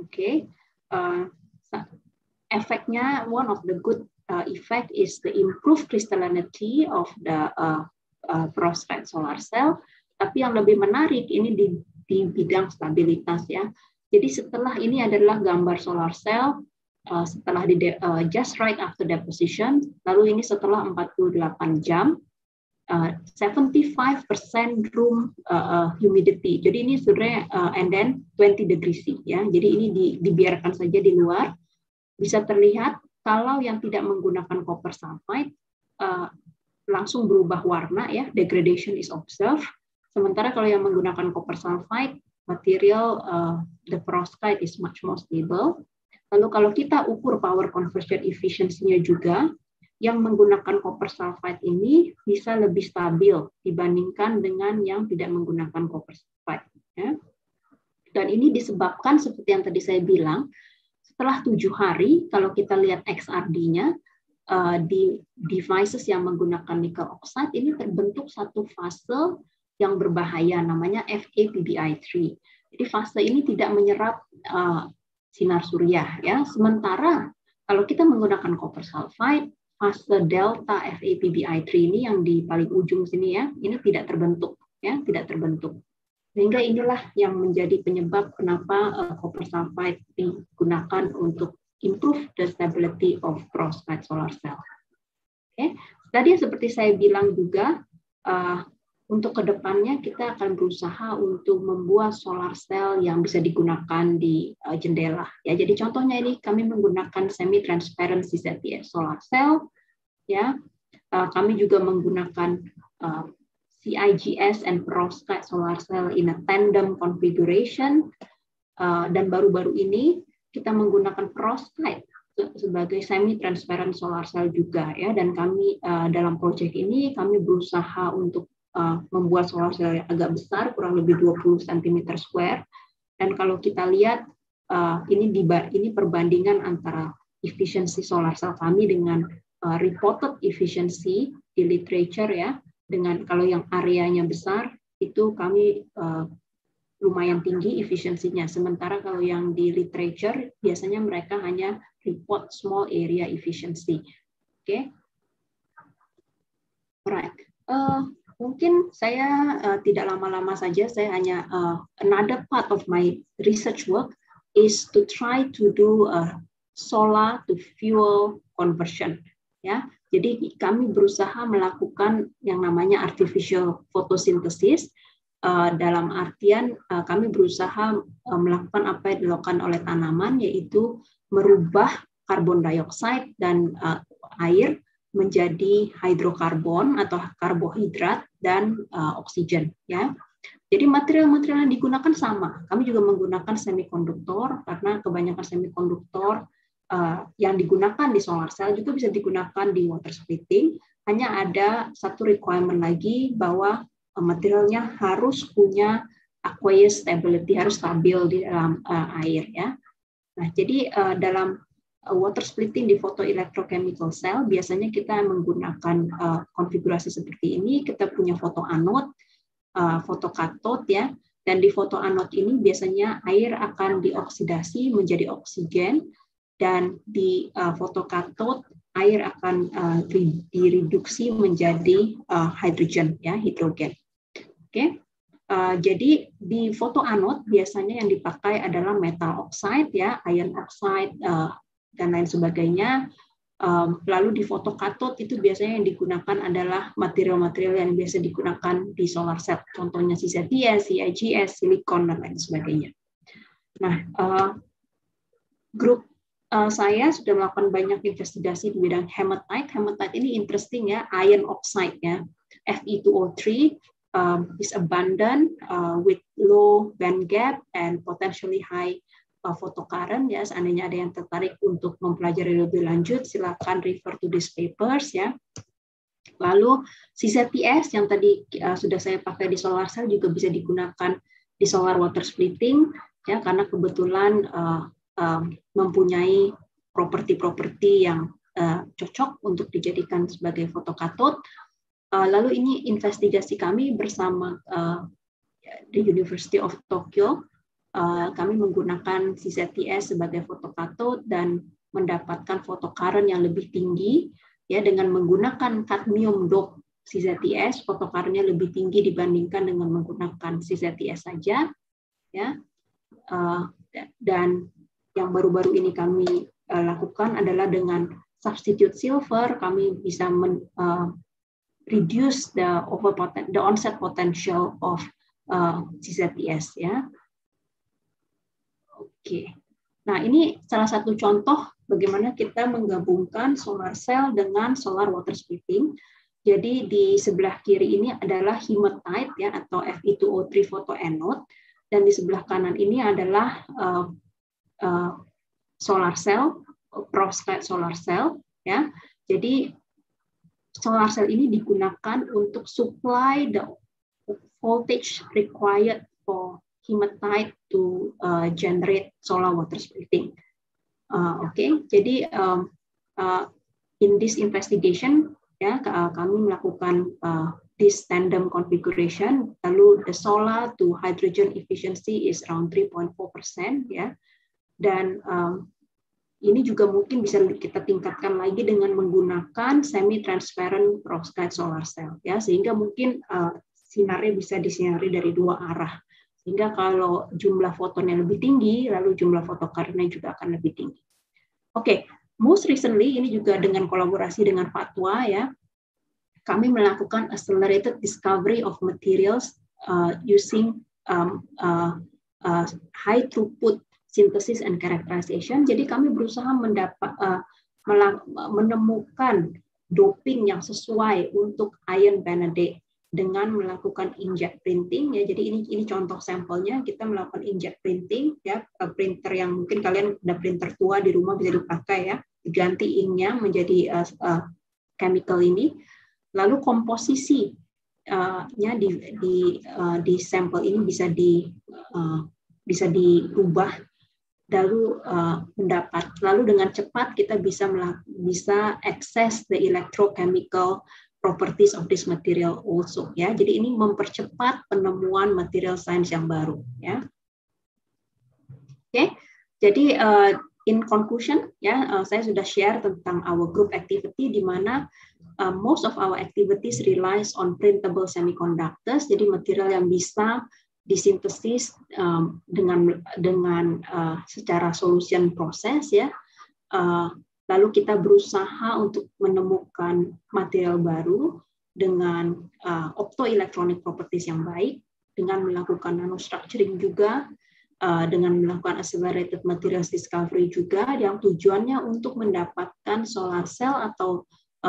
efeknya, one of the good effect is the improved crystallinity of the perovskite solar cell. Tapi yang lebih menarik ini di bidang stabilitas, ya. Jadi setelah ini adalah gambar solar cell setelah just right after deposition, lalu ini setelah 48 jam, 75% room humidity. Jadi ini sebenarnya and then 20 degrees C ya. Jadi ini dibiarkan saja di luar. Bisa terlihat kalau yang tidak menggunakan copper sulfide langsung berubah warna ya, degradation is observed. Sementara kalau yang menggunakan copper sulfide, material the perovskite is much more stable. Lalu kalau kita ukur power conversion efficiency-nya juga, yang menggunakan copper sulfide ini bisa lebih stabil dibandingkan dengan yang tidak menggunakan copper sulfide. Ya. Dan ini disebabkan seperti yang tadi saya bilang, setelah 7 hari, kalau kita lihat XRD-nya, di devices yang menggunakan nickel oxide, ini terbentuk satu fase yang berbahaya, namanya FAPBI3. Jadi fase ini tidak menyerap sinar surya. Ya. Sementara kalau kita menggunakan copper sulfide, fase delta FAPBI3 ini yang di paling ujung sini ya, ini tidak terbentuk, ya, tidak terbentuk. Sehingga inilah yang menjadi penyebab kenapa copper sulfide digunakan untuk improve the stability of perovskite solar cell. Oke, tadi seperti saya bilang juga, untuk kedepannya kita akan berusaha untuk membuat solar cell yang bisa digunakan di jendela. Ya, jadi contohnya ini kami menggunakan semi-transparent CZTS solar cell. Ya, kami juga menggunakan CIGS and perovskite solar cell in a tandem configuration. Dan baru-baru ini kita menggunakan perovskite sebagai semi-transparent solar cell juga. Ya, dan kami dalam proyek ini kami berusaha untuk membuat solar cell yang agak besar, kurang lebih 20 cm². Dan kalau kita lihat, ini perbandingan antara efisiensi solar cell kami dengan reported efficiency di literature ya. Dengan kalau yang areanya besar, itu kami lumayan tinggi efisiensinya. Sementara kalau yang di literature, biasanya mereka hanya report small area efficiency. Oke. Alright. Mungkin saya tidak lama-lama saja, saya hanya another part of my research work is to try to do solar to fuel conversion. Ya, jadi kami berusaha melakukan yang namanya artificial photosynthesis, dalam artian kami berusaha melakukan apa yang dilakukan oleh tanaman, yaitu merubah karbon dioksida dan air menjadi hidrokarbon atau karbohidrat dan oksigen. Ya, jadi material-material yang digunakan sama. Kami juga menggunakan semikonduktor karena kebanyakan semikonduktor yang digunakan di solar cell juga bisa digunakan di water splitting. Hanya ada satu requirement lagi bahwa materialnya harus punya aqueous stability, harus stabil di dalam air. Ya. Nah, jadi dalam water splitting di photoelectrochemical cell biasanya kita menggunakan konfigurasi seperti ini. Kita punya fotoanode, fotokatod ya, dan di fotoanode ini biasanya air akan dioksidasi menjadi oksigen, dan di fotokatod air akan direduksi menjadi hydrogen ya, hidrogen. Oke. Jadi di fotoanode biasanya yang dipakai adalah metal oxide ya, iron oxide dan lain sebagainya. Lalu di fotokatod itu biasanya yang digunakan adalah material-material yang biasa digunakan di solar cell, contohnya CZTS, CIGS, silikon dan lain sebagainya. Nah, grup saya sudah melakukan banyak investigasi di bidang hematite. Hematite ini interesting ya, iron oxide ya, Fe2O3 is abundant with low band gap and potentially high photocurrent ya. Seandainya ada yang tertarik untuk mempelajari lebih lanjut, silakan refer to these papers ya. Lalu CZTS yang tadi sudah saya pakai di solar cell juga bisa digunakan di solar water splitting ya, karena kebetulan mempunyai properti-properti yang cocok untuk dijadikan sebagai fotokatod. Lalu ini investigasi kami bersama the University of Tokyo. Kami menggunakan CZTS sebagai fotokatod dan mendapatkan photocurrent yang lebih tinggi ya, dengan menggunakan cadmium dope CZTS, photocurrent-nya lebih tinggi dibandingkan dengan menggunakan CZTS saja ya. Dan yang baru-baru ini kami lakukan adalah dengan substitute silver, kami bisa reduce the onset potential of CZTS ya. Oke. Nah, ini salah satu contoh bagaimana kita menggabungkan solar cell dengan solar water splitting. Jadi di sebelah kiri ini adalah hematite ya atau Fe2O3 photoanode, dan di sebelah kanan ini adalah solar cell, perovskite solar cell ya. Jadi solar cell ini digunakan untuk supply the voltage required for hematite to generate solar water splitting. Oke, jadi in this investigation ya kami melakukan this tandem configuration. Lalu the solar to hydrogen efficiency is around 3.4% ya, dan ini juga mungkin bisa kita tingkatkan lagi dengan menggunakan semi-transparent perovskite solar cell ya, sehingga mungkin sinarnya bisa disinari dari dua arah. Sehingga kalau jumlah fotonnya lebih tinggi, lalu jumlah fotokarnya juga akan lebih tinggi. Oke, most recently ini juga dengan kolaborasi dengan Fatwa ya, kami melakukan accelerated discovery of materials using high throughput synthesis and characterization. Jadi kami berusaha menemukan doping yang sesuai untuk iron vanadate dengan melakukan inkjet printing ya. Jadi ini contoh sampelnya, kita melakukan inkjet printing ya, printer yang mungkin kalian ada printer tua di rumah bisa dipakai ya, diganti inknya menjadi chemical ini, lalu komposisinya di sampel ini bisa diubah, lalu dengan cepat kita bisa access the electrochemical properties of this material also ya. Jadi ini mempercepat penemuan material science yang baru ya. Oke. Jadi in conclusion ya, saya sudah share tentang our group activity di mana most of our activities relies on printable semiconductors. Jadi material yang bisa disintesis dengan secara solution process ya. Lalu kita berusaha untuk menemukan material baru dengan optoelectronic properties yang baik, dengan melakukan nanostructuring juga, dengan melakukan accelerated materials discovery juga, yang tujuannya untuk mendapatkan solar cell atau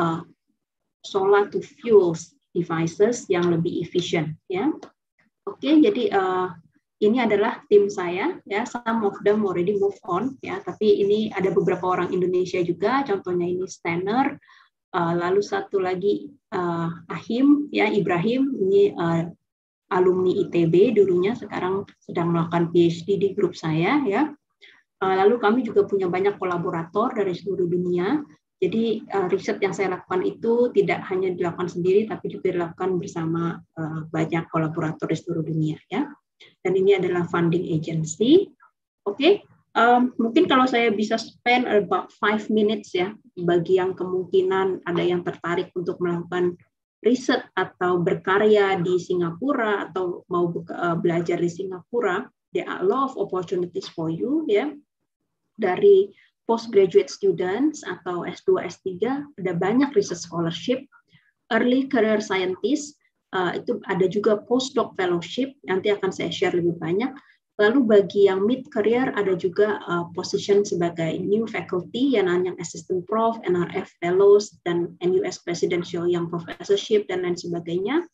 solar to fuels devices yang lebih efisien. Ya, oke. Jadi ini adalah tim saya ya, some of them already move on ya, tapi ini ada beberapa orang Indonesia juga, contohnya ini Stanner, lalu satu lagi Ahim ya, Ibrahim, ini alumni ITB dulunya, sekarang sedang melakukan PhD di grup saya ya. Lalu kami juga punya banyak kolaborator dari seluruh dunia. Jadi riset yang saya lakukan itu tidak hanya dilakukan sendiri, tapi juga dilakukan bersama banyak kolaborator di seluruh dunia ya. Dan ini adalah funding agency. Oke, mungkin kalau saya bisa spend about 5 minutes ya, bagi yang kemungkinan ada yang tertarik untuk melakukan riset atau berkarya di Singapura atau mau belajar di Singapura, there are a lot of opportunities for you ya. Dari postgraduate students atau S2, S3, ada banyak research scholarship, early career scientist, itu ada juga postdoc fellowship, nanti akan saya share lebih banyak. Lalu bagi yang mid career ada juga position sebagai new faculty, yang assistant prof, NRF fellows, dan NUS presidential young professorship dan lain sebagainya.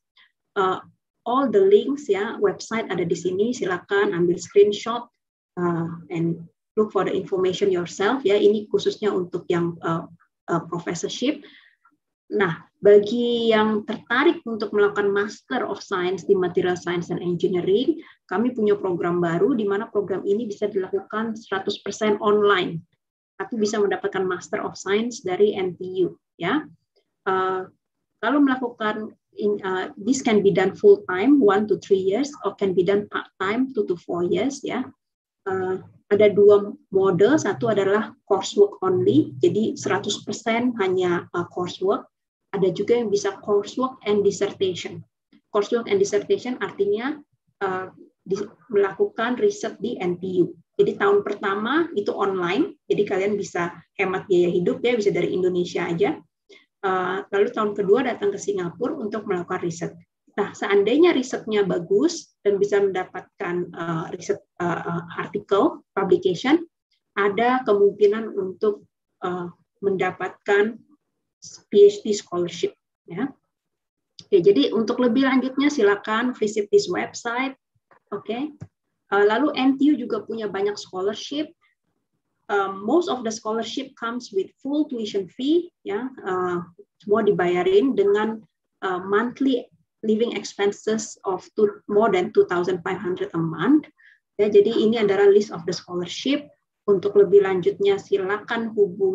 All the links ya, website ada di sini, silakan ambil screenshot and look for the information yourself ya. Ini khususnya untuk yang professorship. Nah, bagi yang tertarik untuk melakukan Master of Science di Material Science and Engineering, kami punya program baru di mana program ini bisa dilakukan 100% online. Tapi bisa mendapatkan Master of Science dari NTU ya. Kalau melakukan this can be done full time 1 to 3 years or can be done part time 2 to 4 years ya. Ada dua mode, satu adalah coursework only, jadi 100% hanya coursework. Ada juga yang bisa coursework and dissertation. Coursework and dissertation artinya melakukan riset di NTU. Jadi tahun pertama itu online, jadi kalian bisa hemat biaya hidup ya, bisa dari Indonesia aja. Lalu tahun kedua datang ke Singapura untuk melakukan riset. Nah, seandainya risetnya bagus dan bisa mendapatkan riset artikel, publication, ada kemungkinan untuk mendapatkan PhD scholarship. Ya. Oke, jadi untuk lebih lanjutnya silakan visit this website. Oke. Lalu NTU juga punya banyak scholarship. Most of the scholarship comes with full tuition fee, ya, semua dibayarin dengan monthly living expenses of more than 2,500 a month. Ya, jadi ini adalah list of the scholarship. Untuk lebih lanjutnya silakan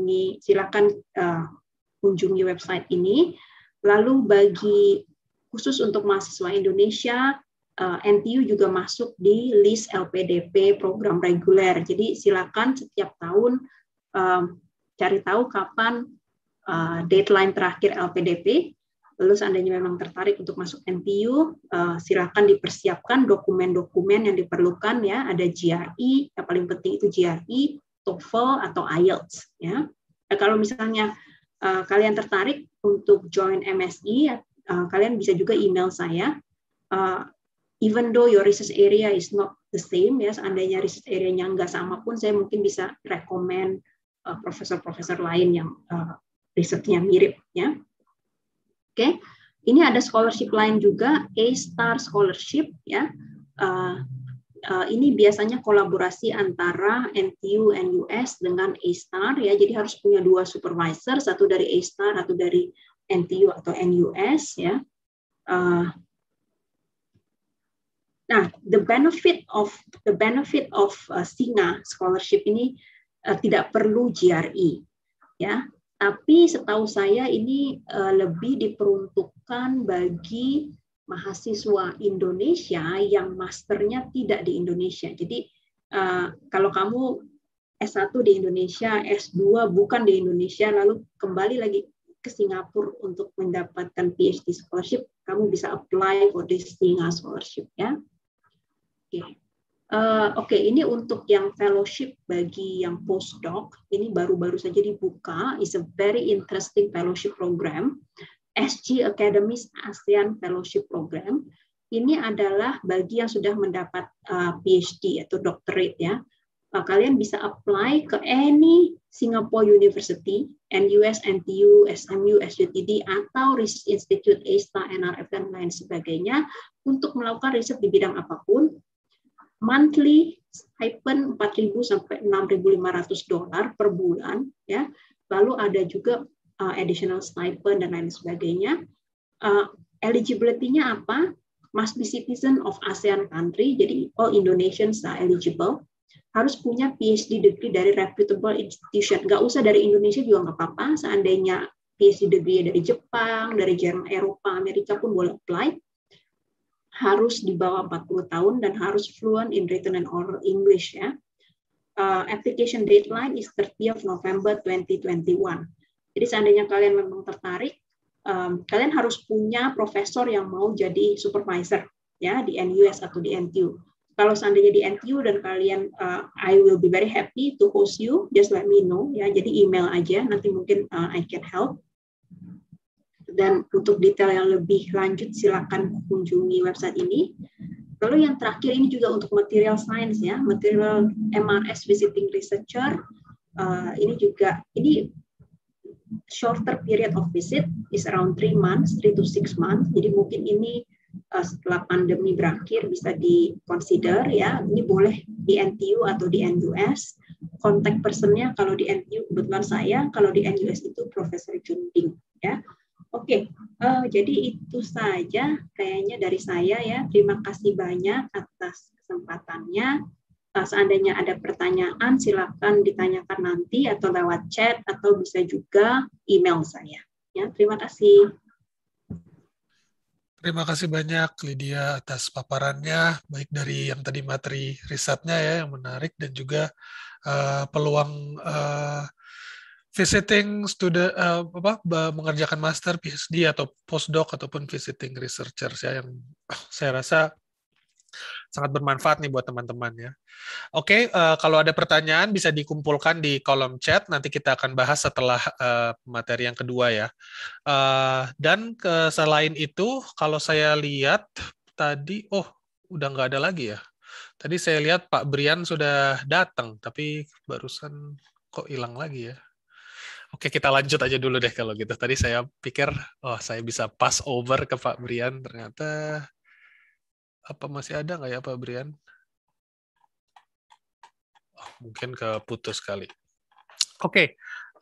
kunjungi website ini. Lalu bagi khusus untuk mahasiswa Indonesia, NTU juga masuk di list LPDP program reguler. Jadi silakan setiap tahun cari tahu kapan deadline terakhir LPDP. Lalu seandainya memang tertarik untuk masuk NTU, silakan dipersiapkan dokumen-dokumen yang diperlukan ya. Ada GRE, yang paling penting itu GRE, TOEFL atau IELTS ya. Kalau misalnya kalian tertarik untuk join MSI, kalian bisa juga email saya. Even though your research area is not the same, ya, seandainya research area-nya nggak sama pun, saya mungkin bisa rekomend profesor-profesor lain yang risetnya mirip, ya. Oke, ini ada scholarship lain juga, A-Star Scholarship, ya. Ini biasanya kolaborasi antara NTU and US dengan A-Star, ya. Jadi harus punya 2 supervisor, satu dari A-Star, satu dari NTU atau NUS, ya. Nah, the benefit of SINGA scholarship ini tidak perlu GRE, ya. Tapi setahu saya ini lebih diperuntukkan bagi mahasiswa Indonesia yang masternya tidak di Indonesia. Jadi kalau kamu S1 di Indonesia, S2 bukan di Indonesia, lalu kembali lagi ke Singapura untuk mendapatkan PhD scholarship, kamu bisa apply for this SINGA scholarship, ya. Oke, ini untuk yang fellowship bagi yang postdoc, ini baru-baru saja dibuka, is a very interesting fellowship program, SG Academies ASEAN Fellowship Program. Ini adalah bagi yang sudah mendapat PhD atau doctorate, ya. Kalian bisa apply ke any Singapore University, NUS, NTU, SMU, SUTD, atau Research Institute, A-Star, NRF, dan lain sebagainya untuk melakukan riset di bidang apapun. Monthly stipend 4.000 sampai 6.500 dolar per bulan, ya. Lalu ada juga additional stipend dan lain sebagainya. Eligibility-nya apa? Must be citizen of ASEAN country, jadi all Indonesians are eligible. Harus punya PhD degree dari reputable institution. Nggak usah dari Indonesia juga nggak apa-apa. Seandainya PhD degree dari Jepang, dari Jerman, Eropa, Amerika pun boleh apply. Harus di bawah 40 tahun dan harus fluent in written and oral English, ya. Application deadline is 30th November 2021. Jadi seandainya kalian memang tertarik, kalian harus punya profesor yang mau jadi supervisor, ya, di NUS atau di NTU. Kalau seandainya di NTU dan kalian, I will be very happy to host you, just let me know, ya. Jadi email aja, nanti mungkin I can help. Dan untuk detail yang lebih lanjut silakan kunjungi website ini. Lalu yang terakhir ini juga untuk material science, ya, material MRS visiting researcher. Ini shorter period of visit is around 3 months, 3 to 6 months. Jadi mungkin ini setelah pandemi berakhir bisa di-consider, ya. Ini boleh di NTU atau di NUS. Contact person-nya kalau di NTU kebetulan saya, kalau di NUS itu Profesor Junding, ya. Oke, jadi itu saja kayaknya dari saya, ya. Terima kasih banyak atas kesempatannya. Seandainya ada pertanyaan, silakan ditanyakan nanti atau lewat chat atau bisa juga email saya. Ya, terima kasih. Terima kasih banyak Lydia atas paparannya, baik dari yang tadi materi risetnya, ya, yang menarik, dan juga peluang visiting student mengerjakan master, PhD atau postdoc ataupun visiting researchers, ya, yang saya rasa sangat bermanfaat nih buat teman-teman ya. Oke, kalau ada pertanyaan bisa dikumpulkan di kolom chat. Nanti kita akan bahas setelah materi yang kedua ya. Dan selain itu, kalau saya lihat tadi, udah nggak ada lagi ya. Tadi saya lihat Pak Brian sudah datang, tapi barusan kok hilang lagi ya. Oke, kita lanjut aja dulu deh kalau gitu. Tadi saya pikir, saya bisa pass over ke Pak Brian. Ternyata, apa masih ada nggak ya Pak Brian? Mungkin keputus kali. Oke,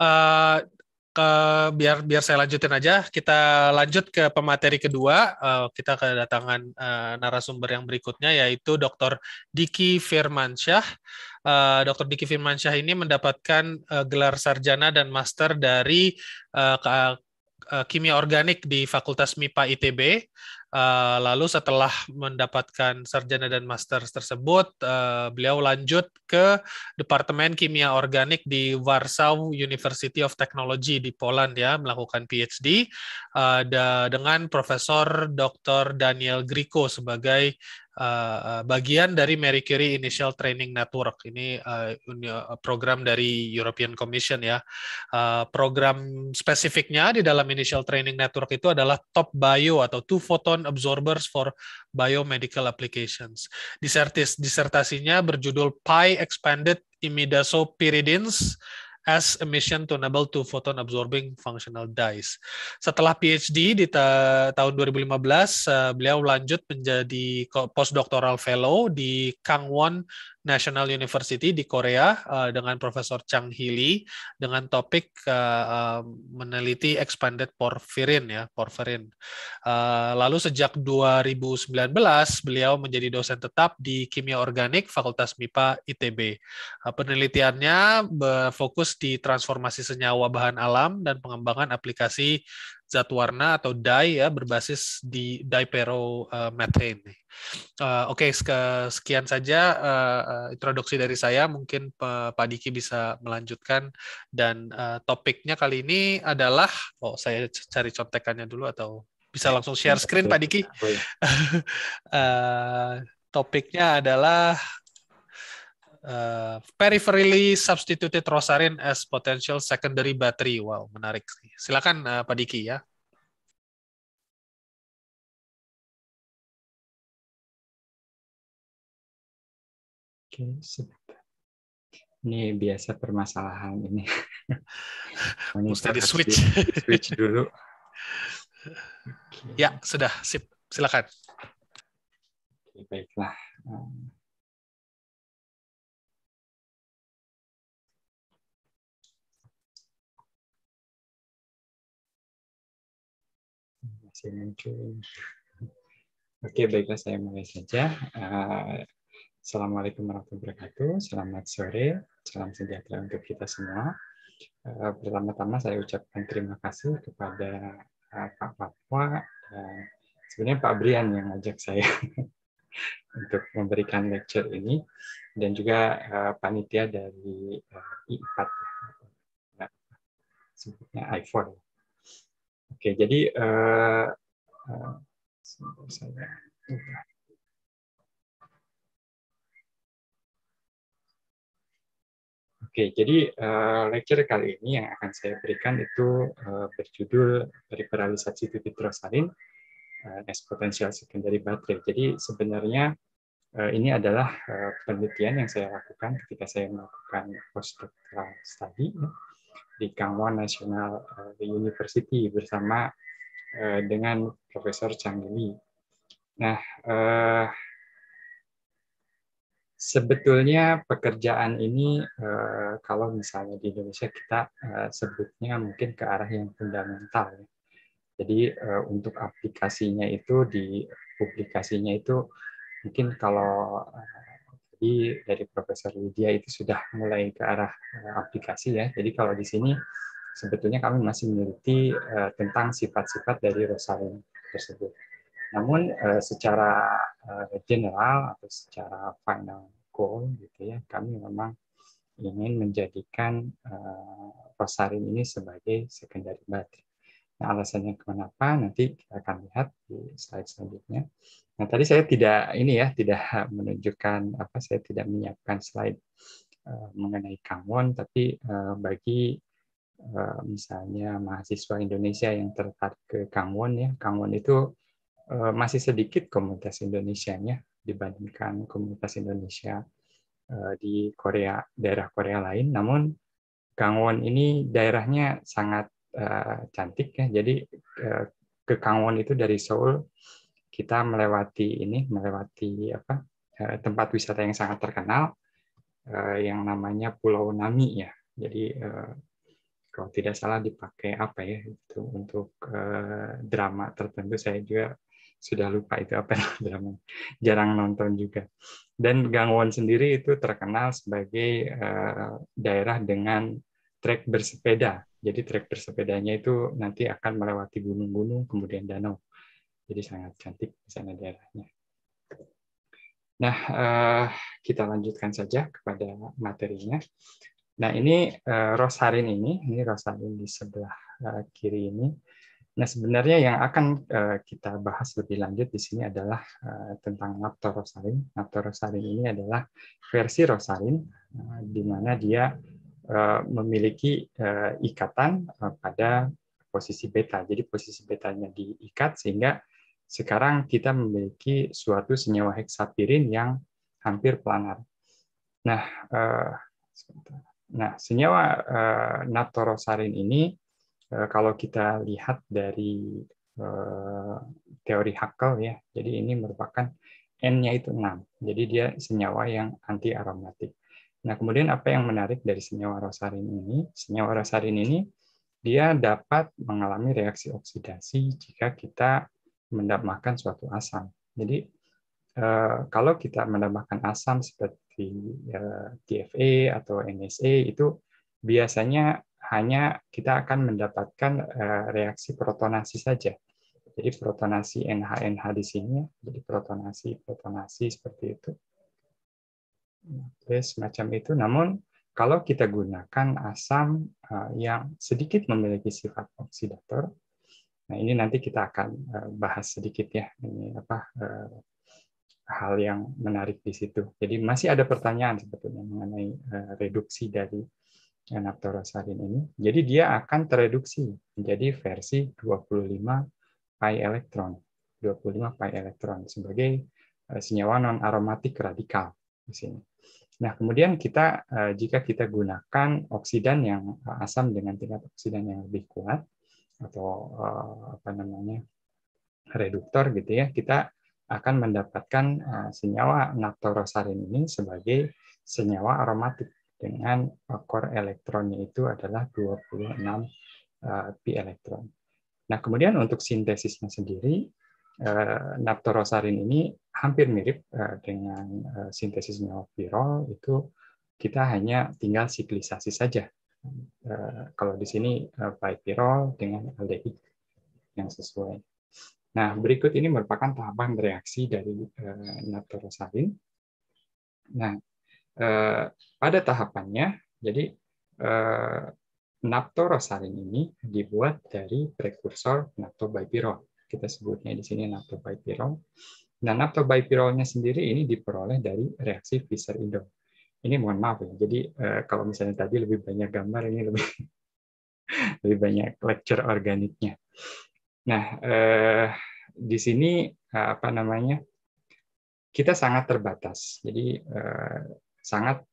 biar saya lanjutin aja. Kita lanjut ke pemateri kedua. Kita kedatangan narasumber yang berikutnya, yaitu Dr. Diki Firmansyah. Dr. Diki Firmansyah ini mendapatkan gelar sarjana dan master dari kimia organik di Fakultas MIPA ITB. Lalu setelah mendapatkan sarjana dan master tersebut, beliau lanjut ke Departemen Kimia Organik di Warsaw University of Technology di Poland ya, melakukan PhD dengan Profesor Dr. Daniel Grieco sebagai bagian dari Marie Curie Initial Training Network. Ini program dari European Commission ya. Program spesifiknya di dalam Initial Training Network itu adalah Top Bio atau Two Photon Absorbers for Biomedical Applications. Disertasinya berjudul Pi Expanded Imidazopyridines as emission to enable two photon absorbing functional dyes. Setelah PhD di tahun 2015, beliau lanjut menjadi postdoctoral fellow di Kangwon National University di Korea dengan Profesor Chang Hee Lee dengan topik meneliti expanded porphyrin ya, porphyrin. Lalu sejak 2019 beliau menjadi dosen tetap di Kimia Organik Fakultas MIPA ITB. Penelitiannya berfokus di transformasi senyawa bahan alam dan pengembangan aplikasi zat warna atau dye ya berbasis di dipyromethane. Oke, sekian saja introduksi dari saya. Mungkin Pak Diki bisa melanjutkan dan topiknya kali ini adalah saya cari contekannya dulu atau bisa langsung share screen Pak Diki. Topiknya adalah peripherally substituted rosarin as potential secondary battery. Wow, menarik. Silakan Pak Diki ya. Oke, sebentar. Ini biasa permasalahan ini. Mesti di switch. Switch dulu. Ya, sudah. Sip. Silakan. Oke, baiklah. Masih muncul. Oke, baiklah, saya mulai saja. Assalamualaikum warahmatullahi wabarakatuh. Selamat sore, salam sejahtera untuk kita semua. Pertama-tama saya ucapkan terima kasih kepada Pak Fatwa dan sebenarnya Pak Brian yang ngajak saya untuk memberikan lecture ini, dan juga panitia dari I4, sebutnya I4. Oke, jadi saya Oke, jadi lecture kali ini yang akan saya berikan itu berjudul peripheral substituted rosarin as potential secondary battery. Jadi sebenarnya ini adalah penelitian yang saya lakukan ketika saya melakukan postdoctoral study di Kangwon National University bersama dengan Profesor Chang Hee Lee. Nah, sebetulnya pekerjaan ini kalau misalnya di Indonesia kita sebutnya mungkin ke arah yang fundamental. Jadi untuk aplikasinya itu di publikasinya itu mungkin kalau tadi dari Profesor Lydia itu sudah mulai ke arah aplikasi ya. Jadi kalau di sini sebetulnya kami masih meneliti tentang sifat-sifat dari rosarin tersebut. Namun secara general atau secara final goal gitu ya, kami memang ingin menjadikan rosarin ini sebagai secondary battery. Nah, alasannya kenapa nanti kita akan lihat di slide selanjutnya. Nah, tadi saya tidak menunjukkan saya tidak menyiapkan slide mengenai Kangwon, tapi bagi misalnya mahasiswa Indonesia yang tertarik ke Kangwon ya, Kangwon itu masih sedikit komunitas Indonesianya dibandingkan komunitas Indonesia di daerah Korea lain. Namun Kangwon ini daerahnya sangat cantik ya. Jadi ke Kangwon itu dari Seoul kita melewati tempat wisata yang sangat terkenal yang namanya Pulau Nami ya. Jadi kalau tidak salah dipakai itu untuk drama tertentu, saya juga sudah lupa itu apa drama, jarang nonton juga. Dan Gangwon sendiri itu terkenal sebagai daerah dengan trek bersepeda. Jadi trek bersepedanya itu nanti akan melewati gunung-gunung kemudian danau. Jadi sangat cantik di sana daerahnya. Nah, kita lanjutkan saja kepada materinya. Nah, ini Rosarin ini Rosarin di sebelah kiri ini. Nah, sebenarnya yang akan kita bahas lebih lanjut di sini adalah tentang naptorosarin. Naptorosarin ini adalah versi rosarin di mana dia memiliki ikatan pada posisi beta. Jadi posisi betanya diikat sehingga sekarang kita memiliki suatu senyawa heksapirin yang hampir planar. Nah, senyawa naptorosarin ini kalau kita lihat dari teori Haeckel ya, jadi ini merupakan N-nya itu 6. Jadi dia senyawa yang anti aromatik. Nah, kemudian apa yang menarik dari senyawa rosarin ini? Senyawa rosarin ini dia dapat mengalami reaksi oksidasi jika kita menambahkan suatu asam. Jadi kalau kita menambahkan asam seperti TFA atau NSA itu biasanya hanya kita akan mendapatkan reaksi protonasi saja. Jadi protonasi NH-NH di sini, jadi protonasi seperti itu. Semacam itu. Namun kalau kita gunakan asam yang sedikit memiliki sifat oksidator, nah ini nanti kita akan bahas sedikit ya, ini hal yang menarik di situ. Jadi masih ada pertanyaan sebetulnya mengenai reduksi dari naptorosarin ini. Jadi dia akan tereduksi menjadi versi 25 pi elektron. 25 pi elektron sebagai senyawa non-aromatik radikal di sini. Nah, kemudian jika kita gunakan oksidan yang asam dengan tingkat oksidan yang lebih kuat atau reduktor gitu ya, kita akan mendapatkan senyawa naptorosarin ini sebagai senyawa aromatik dengan core elektronnya itu adalah 26 pi elektron. Nah, kemudian untuk sintesisnya sendiri, naptorosarin ini hampir mirip dengan sintesis senyawa pirol, itu kita hanya tinggal siklisasi saja. Kalau di sini bipirol dengan aldehid yang sesuai. Nah, berikut ini merupakan tahapan reaksi dari naptorosarin. Nah, pada tahapannya, jadi naptorosarin ini dibuat dari prekursor naptobipirol. Kita sebutnya di sini naptobipirol. Nah, naptobipirolnya sendiri ini diperoleh dari reaksi Fischer-Indol. Ini mohon maaf ya. Jadi kalau misalnya tadi lebih banyak gambar, ini lebih banyak lecture organiknya. Nah, di sini kita sangat terbatas. Jadi sangat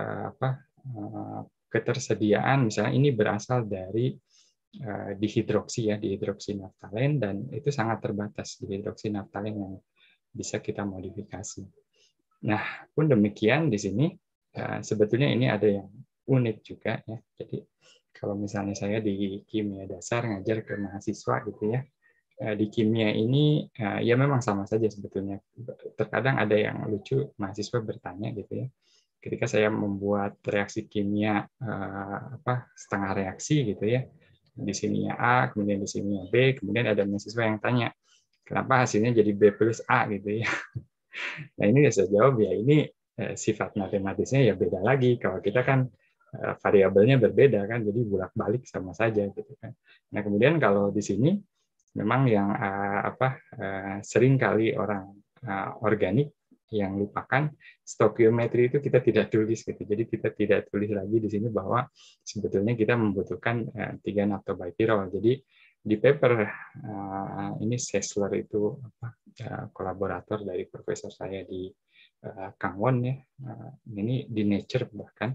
ketersediaan misalnya ini berasal dari dihidroksi naftalen, dan itu sangat terbatas dihidroksi naftalen yang bisa kita modifikasi. Nah, pun demikian di sini sebetulnya ini ada yang unik juga ya. Jadi kalau misalnya saya di kimia dasar ngajar ke mahasiswa gitu ya, di kimia ini ya memang sama saja sebetulnya. Terkadang ada yang lucu, mahasiswa bertanya gitu ya, ketika saya membuat reaksi kimia setengah reaksi gitu ya, di sininya A, kemudian di sininya B, kemudian ada mahasiswa yang tanya, kenapa hasilnya jadi B plus A gitu ya. Nah, ini saya jawab ya, ini sifat matematisnya ya beda lagi. Kalau kita kan variabelnya berbeda kan, jadi bolak-balik sama saja gitu kan. Nah kemudian kalau di sini memang yang sering kali orang organik yang lupakan, stokiometri itu kita tidak tulis gitu. Jadi kita tidak tulis lagi di sini bahwa sebetulnya kita membutuhkan 3 naptobipirol. Jadi di paper ini Sessler itu kolaborator dari profesor saya di Kangwon ya. Ini di Nature bahkan.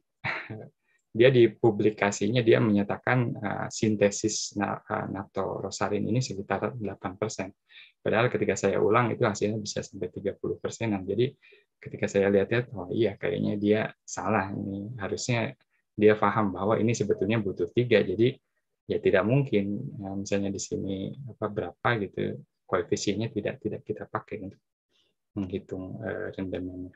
Dia di publikasinya dia menyatakan sintesis naptorosarin ini sekitar 8%. Padahal ketika saya ulang itu hasilnya bisa sampai 30%. Jadi ketika saya lihat-lihat, oh iya kayaknya dia salah. Ini harusnya dia paham bahwa ini sebetulnya butuh 3. Jadi ya tidak mungkin misalnya di sini berapa gitu koefisiennya tidak kita pakai untuk menghitung rendemennya.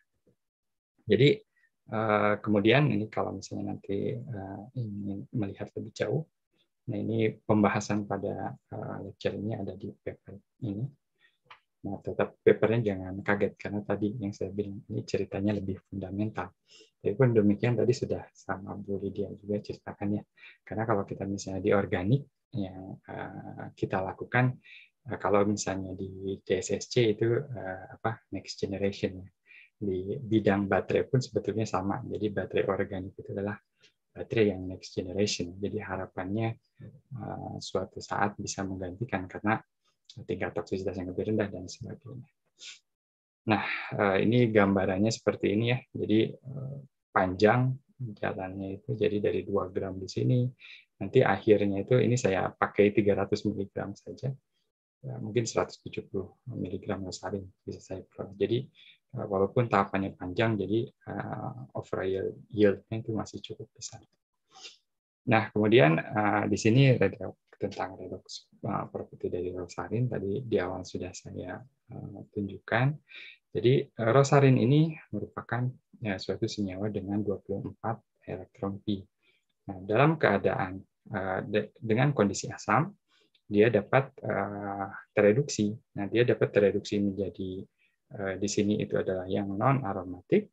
Jadi kemudian ini kalau misalnya nanti ingin melihat lebih jauh, nah ini pembahasan pada lecture ini ada di paper ini. Nah tetap papernya jangan kaget karena tadi yang saya bilang ini ceritanya lebih fundamental. Tapi pun demikian tadi sudah sama Bu Lydia juga ceritakan ya. Karena kalau kita misalnya di organik yang kita lakukan, kalau misalnya di DSSC itu next generation ya. Di bidang baterai pun sebetulnya sama. Jadi baterai organik itu adalah baterai yang next generation. Jadi harapannya suatu saat bisa menggantikan karena tingkat toksisitas yang lebih rendah dan sebagainya. Nah, ini gambarannya seperti ini ya. Jadi panjang jalannya itu jadi dari 2 gram di sini. Nanti akhirnya itu ini saya pakai 300 mg saja. Mungkin 170 mg rosarin bisa saya peroleh. Jadi walaupun tahapannya panjang, jadi overall yield-nya itu masih cukup besar. Nah, kemudian di sini tentang redox properti dari rosarin tadi di awal sudah saya tunjukkan. Jadi rosarin ini merupakan suatu senyawa dengan 24 elektron pi. Nah, dalam keadaan dengan kondisi asam, dia dapat tereduksi. Nah, dia dapat tereduksi menjadi di sini itu adalah yang non aromatik.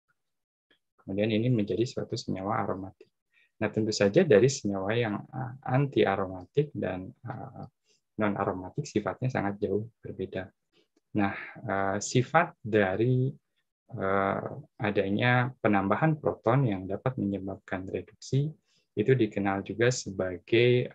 Kemudian ini menjadi suatu senyawa aromatik. Nah, tentu saja dari senyawa yang anti aromatik dan non aromatik sifatnya sangat jauh berbeda. Nah, sifat dari adanya penambahan proton yang dapat menyebabkan reduksi itu dikenal juga sebagai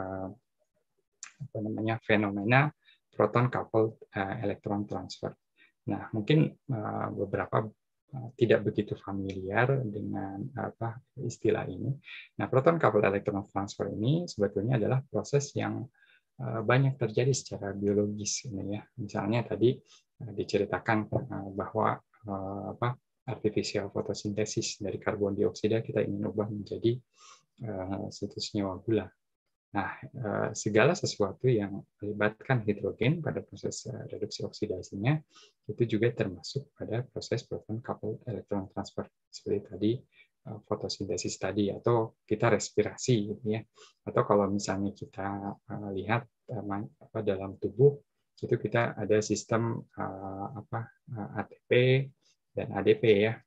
fenomena proton coupled electron transfer. Nah, mungkin beberapa tidak begitu familiar dengan istilah ini. Nah, proton coupled electron transfer ini sebetulnya adalah proses yang banyak terjadi secara biologis ini ya. Misalnya tadi diceritakan bahwa artificial fotosintesis dari karbon dioksida kita ingin ubah menjadi suatu senyawa gula. Nah, segala sesuatu yang melibatkan hidrogen pada proses reduksi oksidasinya itu juga termasuk pada proses proton coupled electron transfer seperti tadi fotosintesis tadi atau kita respirasi gitu ya. Atau kalau misalnya kita lihat dalam tubuh itu kita ada sistem ATP dan ADP ya.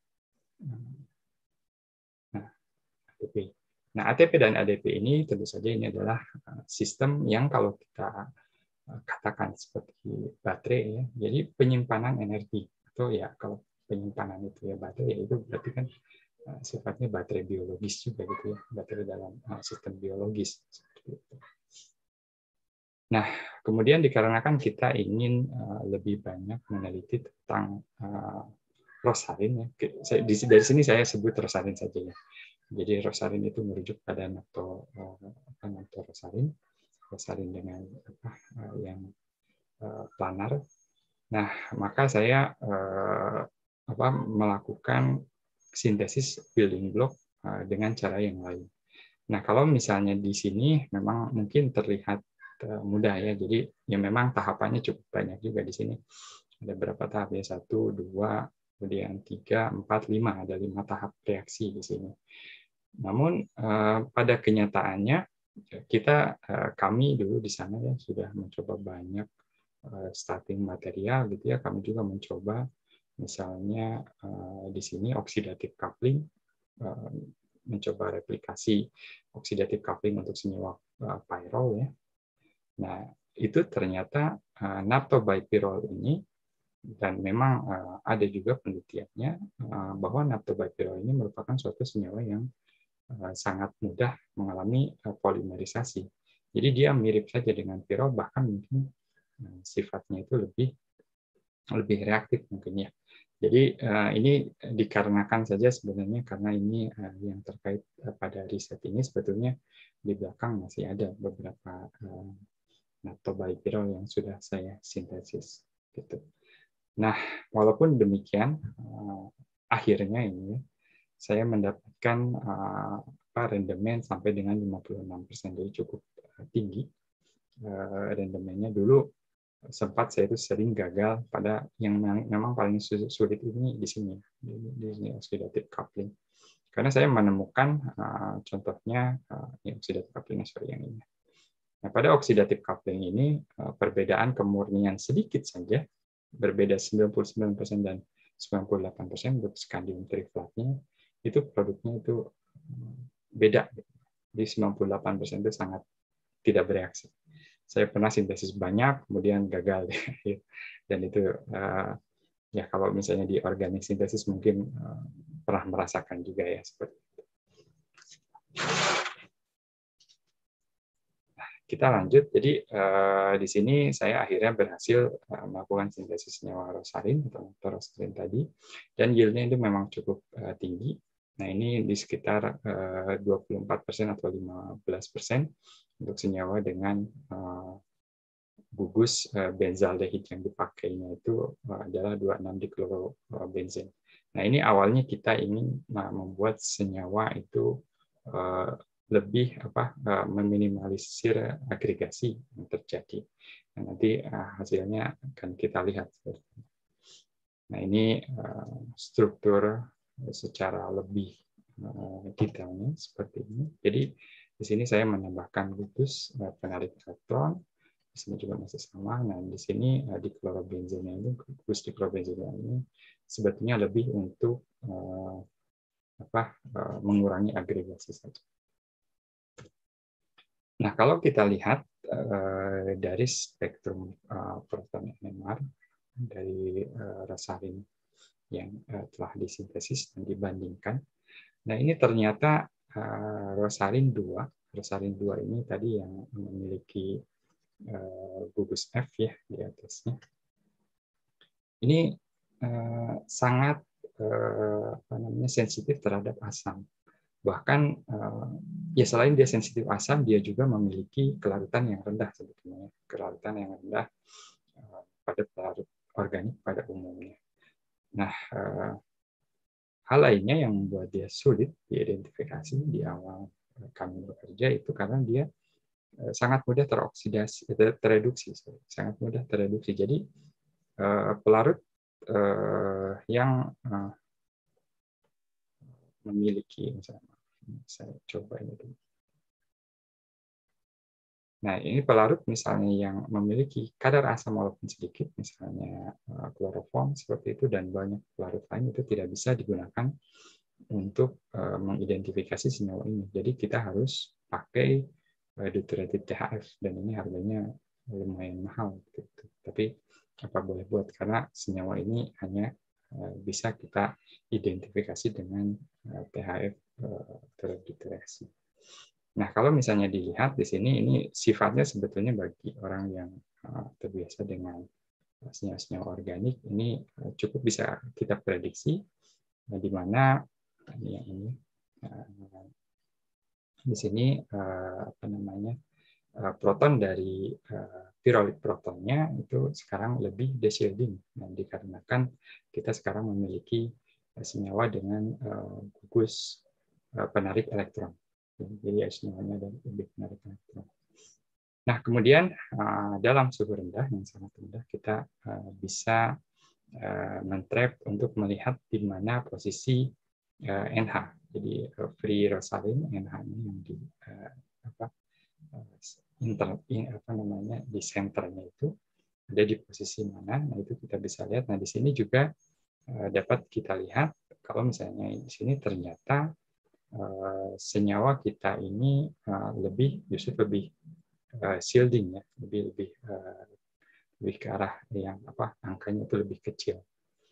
Nah, ATP. Nah, ATP dan ADP ini tentu saja ini adalah sistem yang kalau kita katakan seperti baterai ya, jadi penyimpanan energi atau ya kalau penyimpanan itu ya baterai ya itu berarti kan sifatnya baterai biologis juga gitu ya, baterai dalam sistem biologis seperti itu. Nah, kemudian dikarenakan kita ingin lebih banyak meneliti tentang rosarin ya, dari sini saya sebut rosarin saja ya. Jadi rosarin itu merujuk pada naptorosarin, rosarin dengan yang planar. Nah, maka saya melakukan sintesis building block dengan cara yang lain. Nah, kalau misalnya di sini memang mungkin terlihat mudah ya. Jadi ya memang tahapannya cukup banyak juga di sini. Ada berapa tahap ya? 1, 2, kemudian 3, 4, 5. Ada 5 tahap reaksi di sini. Namun pada kenyataannya kami dulu di sana ya sudah mencoba banyak starting material gitu ya. Kami juga mencoba misalnya di sini oxidative coupling mencoba replikasi oxidative coupling untuk senyawa pyrrole ya. Nah, itu ternyata naptobipyrrole ini, dan memang ada juga penelitiannya bahwa naptobipyrrole ini merupakan suatu senyawa yang sangat mudah mengalami polimerisasi. Jadi dia mirip saja dengan pyrrole, bahkan mungkin sifatnya itu lebih reaktif mungkin ya. Jadi ini dikarenakan saja sebenarnya karena ini yang terkait pada riset ini sebetulnya di belakang masih ada beberapa naptobipyrrole yang sudah saya sintesis gitu. Nah, walaupun demikian akhirnya ini saya mendapatkan rendemen sampai dengan 56%, jadi cukup tinggi rendemennya. Dulu sempat saya itu sering gagal pada yang memang paling sulit ini di sini oxidative coupling, karena saya menemukan contohnya oxidative coupling yang ini. Nah, pada oxidative coupling ini perbedaan kemurnian sedikit saja, berbeda 99% dan 98% untuk scandium triflatnya, itu produknya itu beda. Di 98% itu sangat tidak bereaksi. Saya pernah sintesis banyak, kemudian gagal. Dan itu ya kalau misalnya di organik sintesis mungkin pernah merasakan juga ya seperti itu. Nah, kita lanjut. Jadi di sini saya akhirnya berhasil melakukan sintesis senyawa rosarin atau rosarin tadi, dan yieldnya itu memang cukup tinggi. Nah, ini di sekitar 24% atau 15% untuk senyawa dengan gugus benzaldehid yang dipakainya itu adalah 26 diklorobenzin. Nah, ini awalnya kita ingin membuat senyawa itu lebih meminimalisir agregasi yang terjadi. Nah, nanti hasilnya akan kita lihat. Nah, ini struktur secara lebih detailnya seperti ini. Jadi di sini saya menambahkan gugus penarik elektron. Di sini juga masih sama. Nah, di sini diklorobenzinnya ini, gugus diklorobenzinnya ini sebetulnya lebih untuk mengurangi agregasi saja. Nah, kalau kita lihat dari spektrum proton NMR dari rosarin yang telah disintesis dan dibandingkan, nah ini ternyata rosarin 2 ini tadi yang memiliki gugus F ya di atasnya, ini sangat sensitif terhadap asam. Bahkan ya selain dia sensitif asam, dia juga memiliki kelarutan yang rendah sebetulnya, kelarutan yang rendah pada pelarut organik pada umumnya. Nah, hal lainnya yang membuat dia sulit diidentifikasi di awal kami bekerja itu karena dia sangat mudah tereduksi. Jadi pelarut yang memiliki, misalnya, saya coba ini dulu. Nah, ini pelarut misalnya yang memiliki kadar asam walaupun sedikit, misalnya kloroform seperti itu, dan banyak pelarut lain itu tidak bisa digunakan untuk mengidentifikasi senyawa ini. Jadi kita harus pakai deuterated THF, dan ini harganya lumayan mahal. Gitu. Tapi apa boleh buat, karena senyawa ini hanya bisa kita identifikasi dengan THF terdeuterasi. Nah, kalau misalnya dilihat di sini, ini sifatnya sebetulnya bagi orang yang terbiasa dengan senyawa-senyawa organik, ini cukup bisa kita prediksi, di mana di sini proton dari pyrrolic protonnya itu sekarang lebih deshielding, dikarenakan kita sekarang memiliki senyawa dengan gugus penarik elektron. Jadi semuanya ada lebih menarik elektron. Nah, kemudian dalam suhu rendah yang sangat rendah kita bisa men-trap untuk melihat di mana posisi NH. Jadi free rosarin NH ini yang di di senternya itu ada di posisi mana. Nah, itu kita bisa lihat. Nah, di sini juga dapat kita lihat kalau misalnya di sini ternyata senyawa kita ini justru lebih shielding ya, lebih ke arah yang angkanya itu lebih kecil.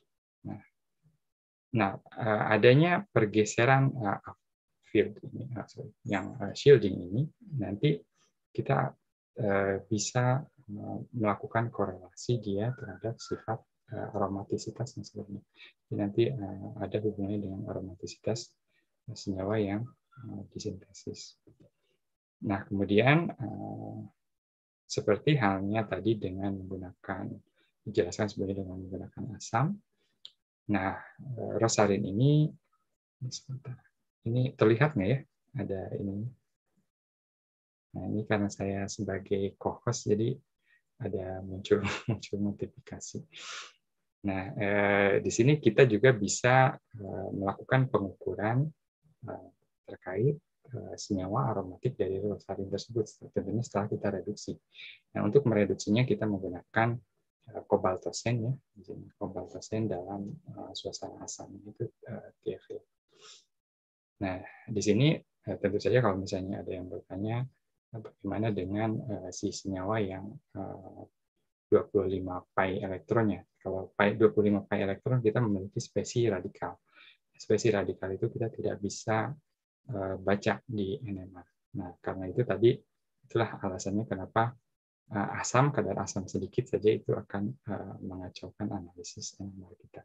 Nah, adanya pergeseran field ini, yang shielding ini, nanti kita bisa melakukan korelasi dia terhadap sifat aromatisitas yang sebelumnya. Jadi nanti ada hubungannya dengan aromatisitas senyawa yang disintesis. Nah, kemudian seperti halnya tadi dengan menggunakan, dijelaskan sebenarnya dengan menggunakan asam. Nah, rosarin ini, sebentar, ini terlihat nggak ya? Ada ini. Nah, ini karena saya sebagai co-host, jadi ada muncul notifikasi. Nah, di sini kita juga bisa melakukan pengukuran terkait senyawa aromatik dari rosarin tersebut, tentunya setelah kita reduksi. Nah, untuk mereduksinya kita menggunakan kobaltosen ya, kobaltosen dalam suasana asam itu TFA. Nah, di sini tentu saja kalau misalnya ada yang bertanya bagaimana dengan si senyawa yang 25 pi elektronnya. Kalau 25 pi elektron kita memiliki spesi radikal. Spesi radikal itu kita tidak bisa baca di NMR. Nah, karena itu tadi itulah alasannya kenapa kadar asam sedikit saja itu akan mengacaukan analisis NMR kita.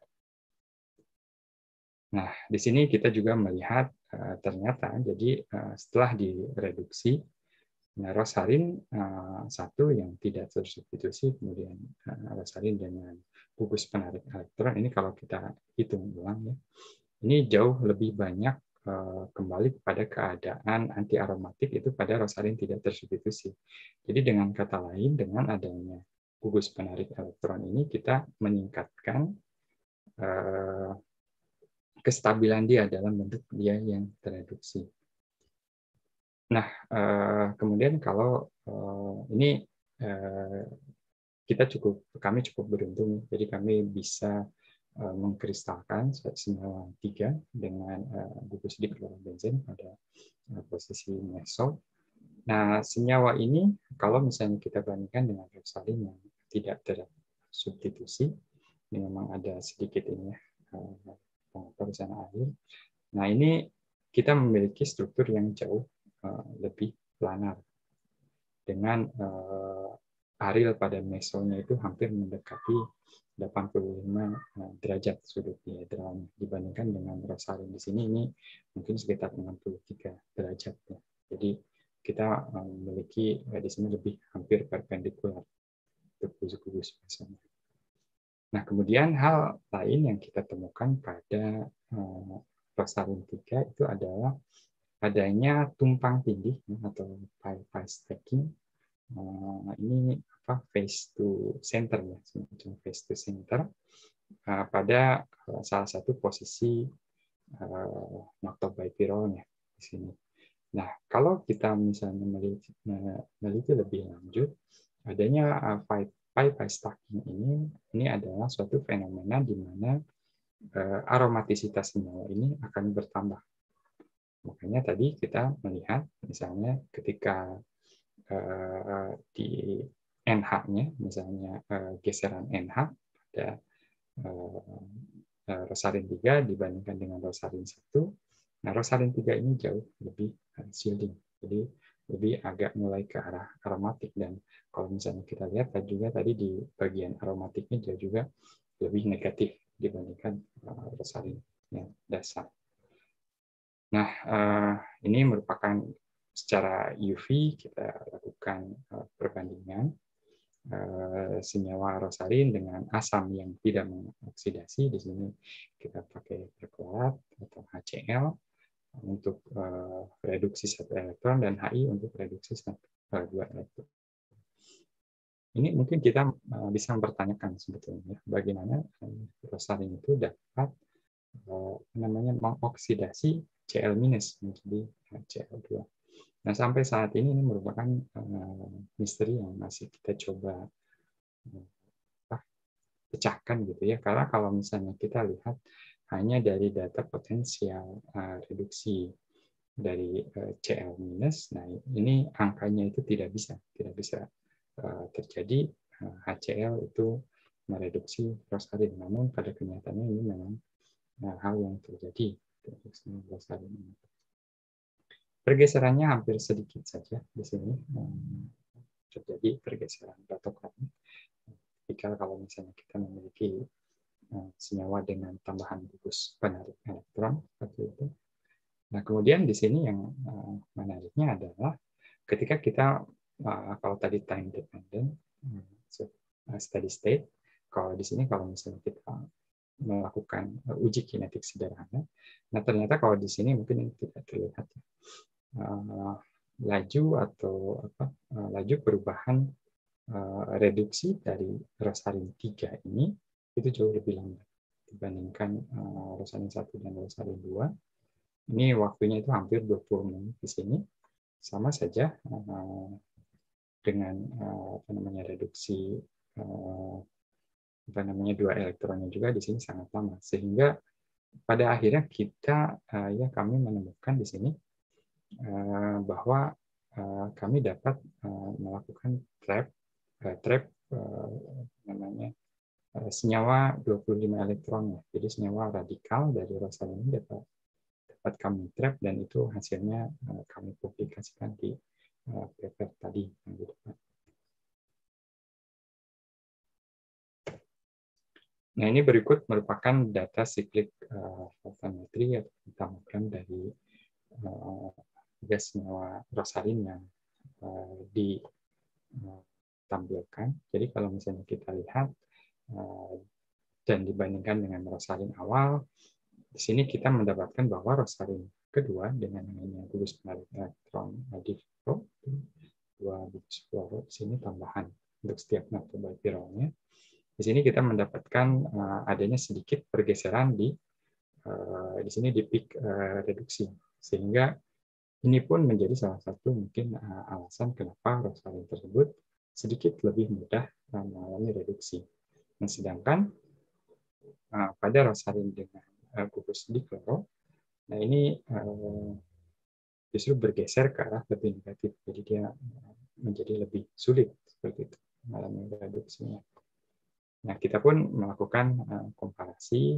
Nah, di sini kita juga melihat ternyata jadi setelah direduksi, rosarin satu yang tidak tersubstitusi, kemudian rosarin dengan gugus penarik elektron, ini kalau kita hitung ulang ya, ini jauh lebih banyak kembali kepada keadaan anti aromatik itu pada rosarin tidak tersubstitusi. Jadi dengan kata lain, dengan adanya gugus penarik elektron ini kita meningkatkan kestabilan dia dalam bentuk dia yang tereduksi. Nah, kemudian kalau ini kami cukup beruntung, jadi kami bisa mengkristalkan senyawa 3 dengan gugus diklorobenzen pada posisi meso. Nah, senyawa ini kalau misalnya kita bandingkan dengan rosarin yang tidak tersubstitusi, ini memang ada sedikit ini di sana air. Nah, ini kita memiliki struktur yang jauh lebih planar dengan aril pada mesonya itu hampir mendekati 85 derajat sudut diadralnya dibandingkan dengan rosarin di sini ini mungkin sekitar 63 derajat ya. Jadi kita memiliki di sini lebih hampir perpendikular untuk gugus mesonya. Nah, kemudian hal lain yang kita temukan pada rosarin 3 itu adalah adanya tumpang tindih atau pi stacking. Ini face to center ya, semacam face to center pada salah satu posisi maltobipirolnya di sini. Nah, kalau kita misalnya meneliti lebih lanjut, adanya pi stacking ini adalah suatu fenomena di mana aromatisitas senyawa ini akan bertambah. Makanya tadi kita melihat misalnya ketika di NH-nya, misalnya geseran NH pada rosarin 3 dibandingkan dengan rosarin 1. Nah, rosarin 3 ini jauh lebih shielding, jadi lebih agak mulai ke arah aromatik. Dan kalau misalnya kita lihat juga tadi di bagian aromatiknya dia juga lebih negatif dibandingkan rosarin yang dasar. Nah, ini merupakan secara UV kita lakukan perbandingan senyawa rosarin dengan asam yang tidak mengoksidasi. Di sini kita pakai perklorat atau HCl untuk reduksi 1 elektron dan HI untuk reduksi 2 elektron. Ini mungkin kita bisa mempertanyakan sebetulnya bagaimana rosarin itu dapat mengoksidasi Cl- menjadi Cl2. Nah, sampai saat ini merupakan misteri yang masih kita coba pecahkan gitu ya. Karena kalau misalnya kita lihat hanya dari data potensial reduksi dari Cl minus. Nah, ini angkanya itu tidak bisa terjadi HCl itu mereduksi rosarin. Namun pada kenyataannya ini memang hal yang terjadi. Pergeserannya hampir sedikit saja di sini terjadi pergeseran batokanik. Jika kalau misalnya kita memiliki senyawa dengan tambahan gugus penarik elektron seperti itu. Nah, kemudian di sini yang menariknya adalah ketika kita kalau tadi time dependent steady state, kalau di sini kalau misalnya kita melakukan uji kinetik sederhana, nah ternyata kalau di sini mungkin tidak terlihat laju perubahan reduksi dari rosarin 3 ini itu jauh lebih lambat dibandingkan rosarin 1 dan rosarin 2. Ini waktunya itu hampir 20 menit di sini. Sama saja dengan reduksi dua elektronnya juga di sini sangat lama, sehingga pada akhirnya kami menemukan di sini bahwa kami dapat melakukan trap senyawa 25 elektron, jadi senyawa radikal dari rosarin ini dapat kami trap, dan itu hasilnya kami publikasikan di paper tadi. Nah, ini berikut merupakan data siklik voltametri atau tamogram dari gas senyawa rosarin yang ditampilkan. Jadi kalau misalnya kita lihat dan dibandingkan dengan rosarin awal, di sini kita mendapatkan bahwa rosarin kedua dengan namanya gugus penarik elektron di dua gugus fluoro, di sini tambahan untuk setiap nanopartikelnya. Di sini kita mendapatkan adanya sedikit pergeseran di sini di peak reduksi, sehingga ini pun menjadi salah satu mungkin alasan kenapa rosarin tersebut sedikit lebih mudah mengalami reduksi. Nah, sedangkan pada rosarin dengan gugus dikloro, nah ini justru bergeser ke arah lebih negatif, jadi dia menjadi lebih sulit seperti itu mengalami reduksinya. Nah, kita pun melakukan komparasi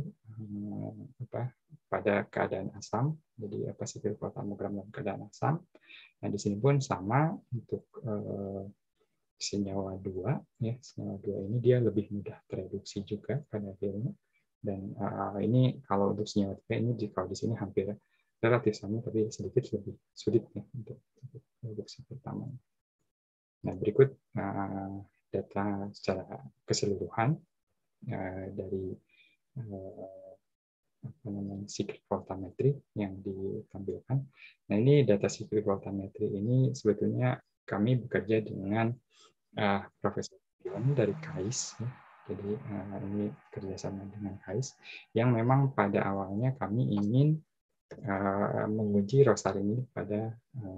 pada keadaan asam, jadi siklik voltamogram dalam keadaan asam. Nah, di sini pun sama untuk senyawa 2, ya, senyawa 2 ini dia lebih mudah tereduksi juga pada akhirnya. Dan ini kalau untuk senyawa 3 ini kalau di sini hampir relatif sama, tapi sedikit lebih sulit ya untuk reduksi pertama. Nah, berikut data secara keseluruhan dari siklik voltametri yang ditampilkan. Nah, ini data siklik voltametri ini sebetulnya kami bekerja dengan Profesor Dion dari KAIS. Ya. Jadi ini kerjasama dengan KAIS yang memang pada awalnya kami ingin menguji rosarin ini pada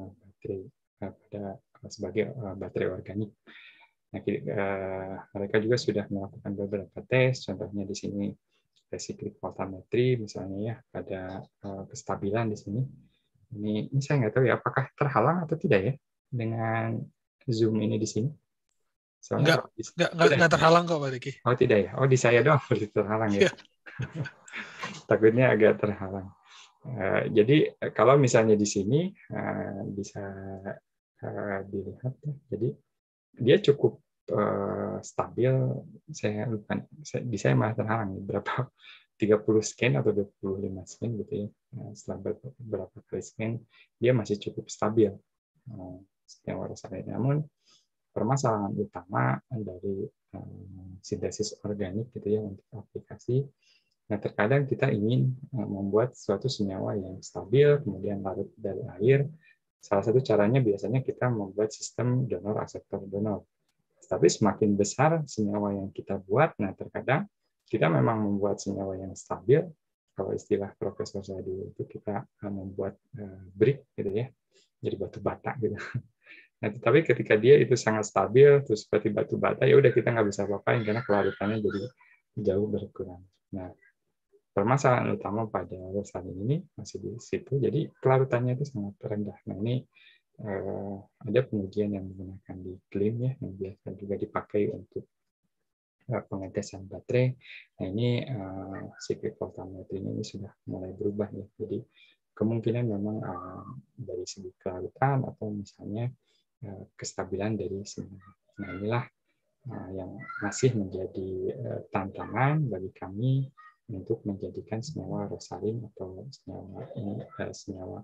sebagai baterai organik. Nah, mereka juga sudah melakukan beberapa tes, contohnya di sini siklik voltametri misalnya ya, pada kestabilan di sini. Ini saya nggak tahu ya apakah terhalang atau tidak ya dengan Zoom ini di sini. Soalnya nggak terhalang kok, Pak Diki. Oh, tidak ya? Oh, di saya doang berarti terhalang ya? Takutnya agak terhalang. Jadi kalau misalnya di sini bisa dilihat, jadi dia cukup stabil. Di saya malah terhalang berapa 30 scan atau 25 scan gitu ya. Setelah beberapa kali scan dia masih cukup stabil senyawa rosarin. Namun permasalahan utama dari sintesis organik gitu ya untuk aplikasi. Nah, terkadang kita ingin membuat suatu senyawa yang stabil, kemudian larut dari air. Salah satu caranya biasanya kita membuat sistem donor-akseptor-donor. Tapi semakin besar senyawa yang kita buat, nah terkadang kita memang membuat senyawa yang stabil. Kalau istilah profesor saya dulu itu kita membuat brick gitu ya, jadi batu bata gitu. Nah, tetapi ketika dia itu sangat stabil, terus seperti batu bata, ya udah kita nggak bisa apa-apain karena kelarutannya jadi jauh berkurang. Nah, permasalahan utama pada rosalin ini masih di situ. Jadi kelarutannya itu sangat rendah. Nah ini ada pengujian yang menggunakan di Gleam ya, yang biasa juga dipakai untuk pengetesan baterai. Nah ini cyclic voltammetry ini sudah mulai berubah ya. Jadi kemungkinan memang dari segi kelarutan atau misalnya kestabilan dari sinyal. Nah inilah yang masih menjadi tantangan bagi kami untuk menjadikan senyawa rosalin atau senyawa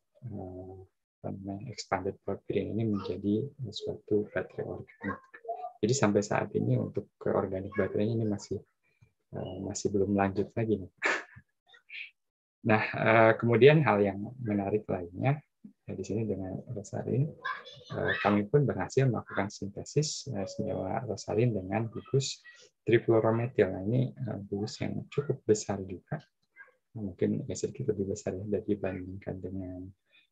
expanded porphyrin ini menjadi suatu baterai organik. Jadi sampai saat ini untuk organik baterainya ini masih belum lanjut lagi nih. Nah, kemudian hal yang menarik lainnya di sini dengan rosalin, kami pun berhasil melakukan sintesis senyawa rosalin dengan gugus trifluorometil. Nah, ini gugus yang cukup besar juga, mungkin sedikit lebih besar ya dibandingkan dengan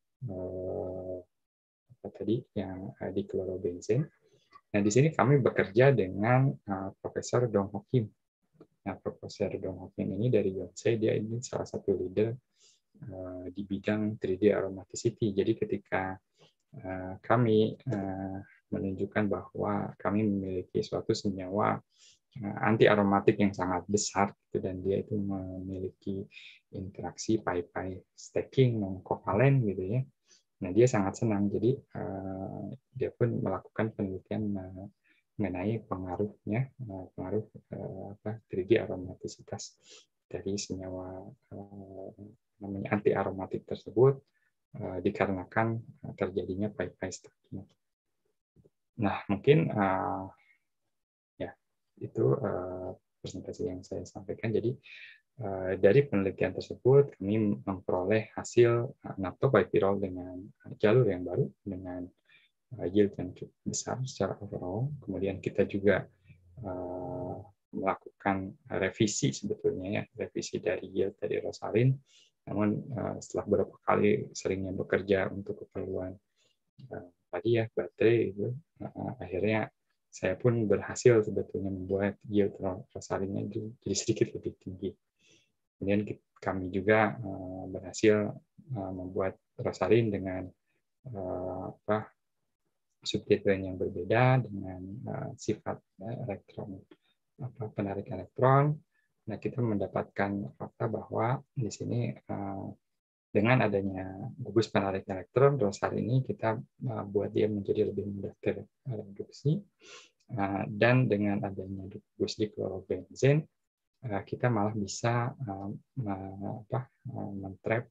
apa tadi yang diklorobenzen. Nah, di sini kami bekerja dengan Profesor Dong Ho Kim. Nah, Profesor Dong Ho Kim ini dari Yonsei, dia ini salah satu leader di bidang 3D aromaticity. Jadi ketika kami menunjukkan bahwa kami memiliki suatu senyawa anti aromatik yang sangat besar, dan dia itu memiliki interaksi pi-pi stacking non kovalen gitu ya. Nah, dia sangat senang. Jadi dia pun melakukan penelitian mengenai pengaruhnya, pengaruh 3D aromatisitas dari senyawa namanya anti aromatik tersebut dikarenakan terjadinya pi-pi stacking. Nah, mungkin ya itu presentasi yang saya sampaikan. Jadi dari penelitian tersebut kami memperoleh hasil naptobipirol dengan jalur yang baru dengan yield yang cukup besar secara overall. Kemudian kita juga melakukan revisi sebetulnya ya, revisi dari yield dari rosalin. Namun setelah beberapa kali seringnya bekerja untuk keperluan tadi ya baterai itu, akhirnya saya pun berhasil sebetulnya membuat yield rosalinnya jadi sedikit lebih tinggi. Kemudian kami juga berhasil membuat rosalin dengan substituen yang berbeda dengan sifat elektron penarik elektron. Nah, kita mendapatkan fakta bahwa di sini dengan adanya gugus penarik elektron rosalin ini kita buat dia menjadi lebih mudah tereduksi, dan dengan adanya gugus diklorobenzen kita malah bisa men-trap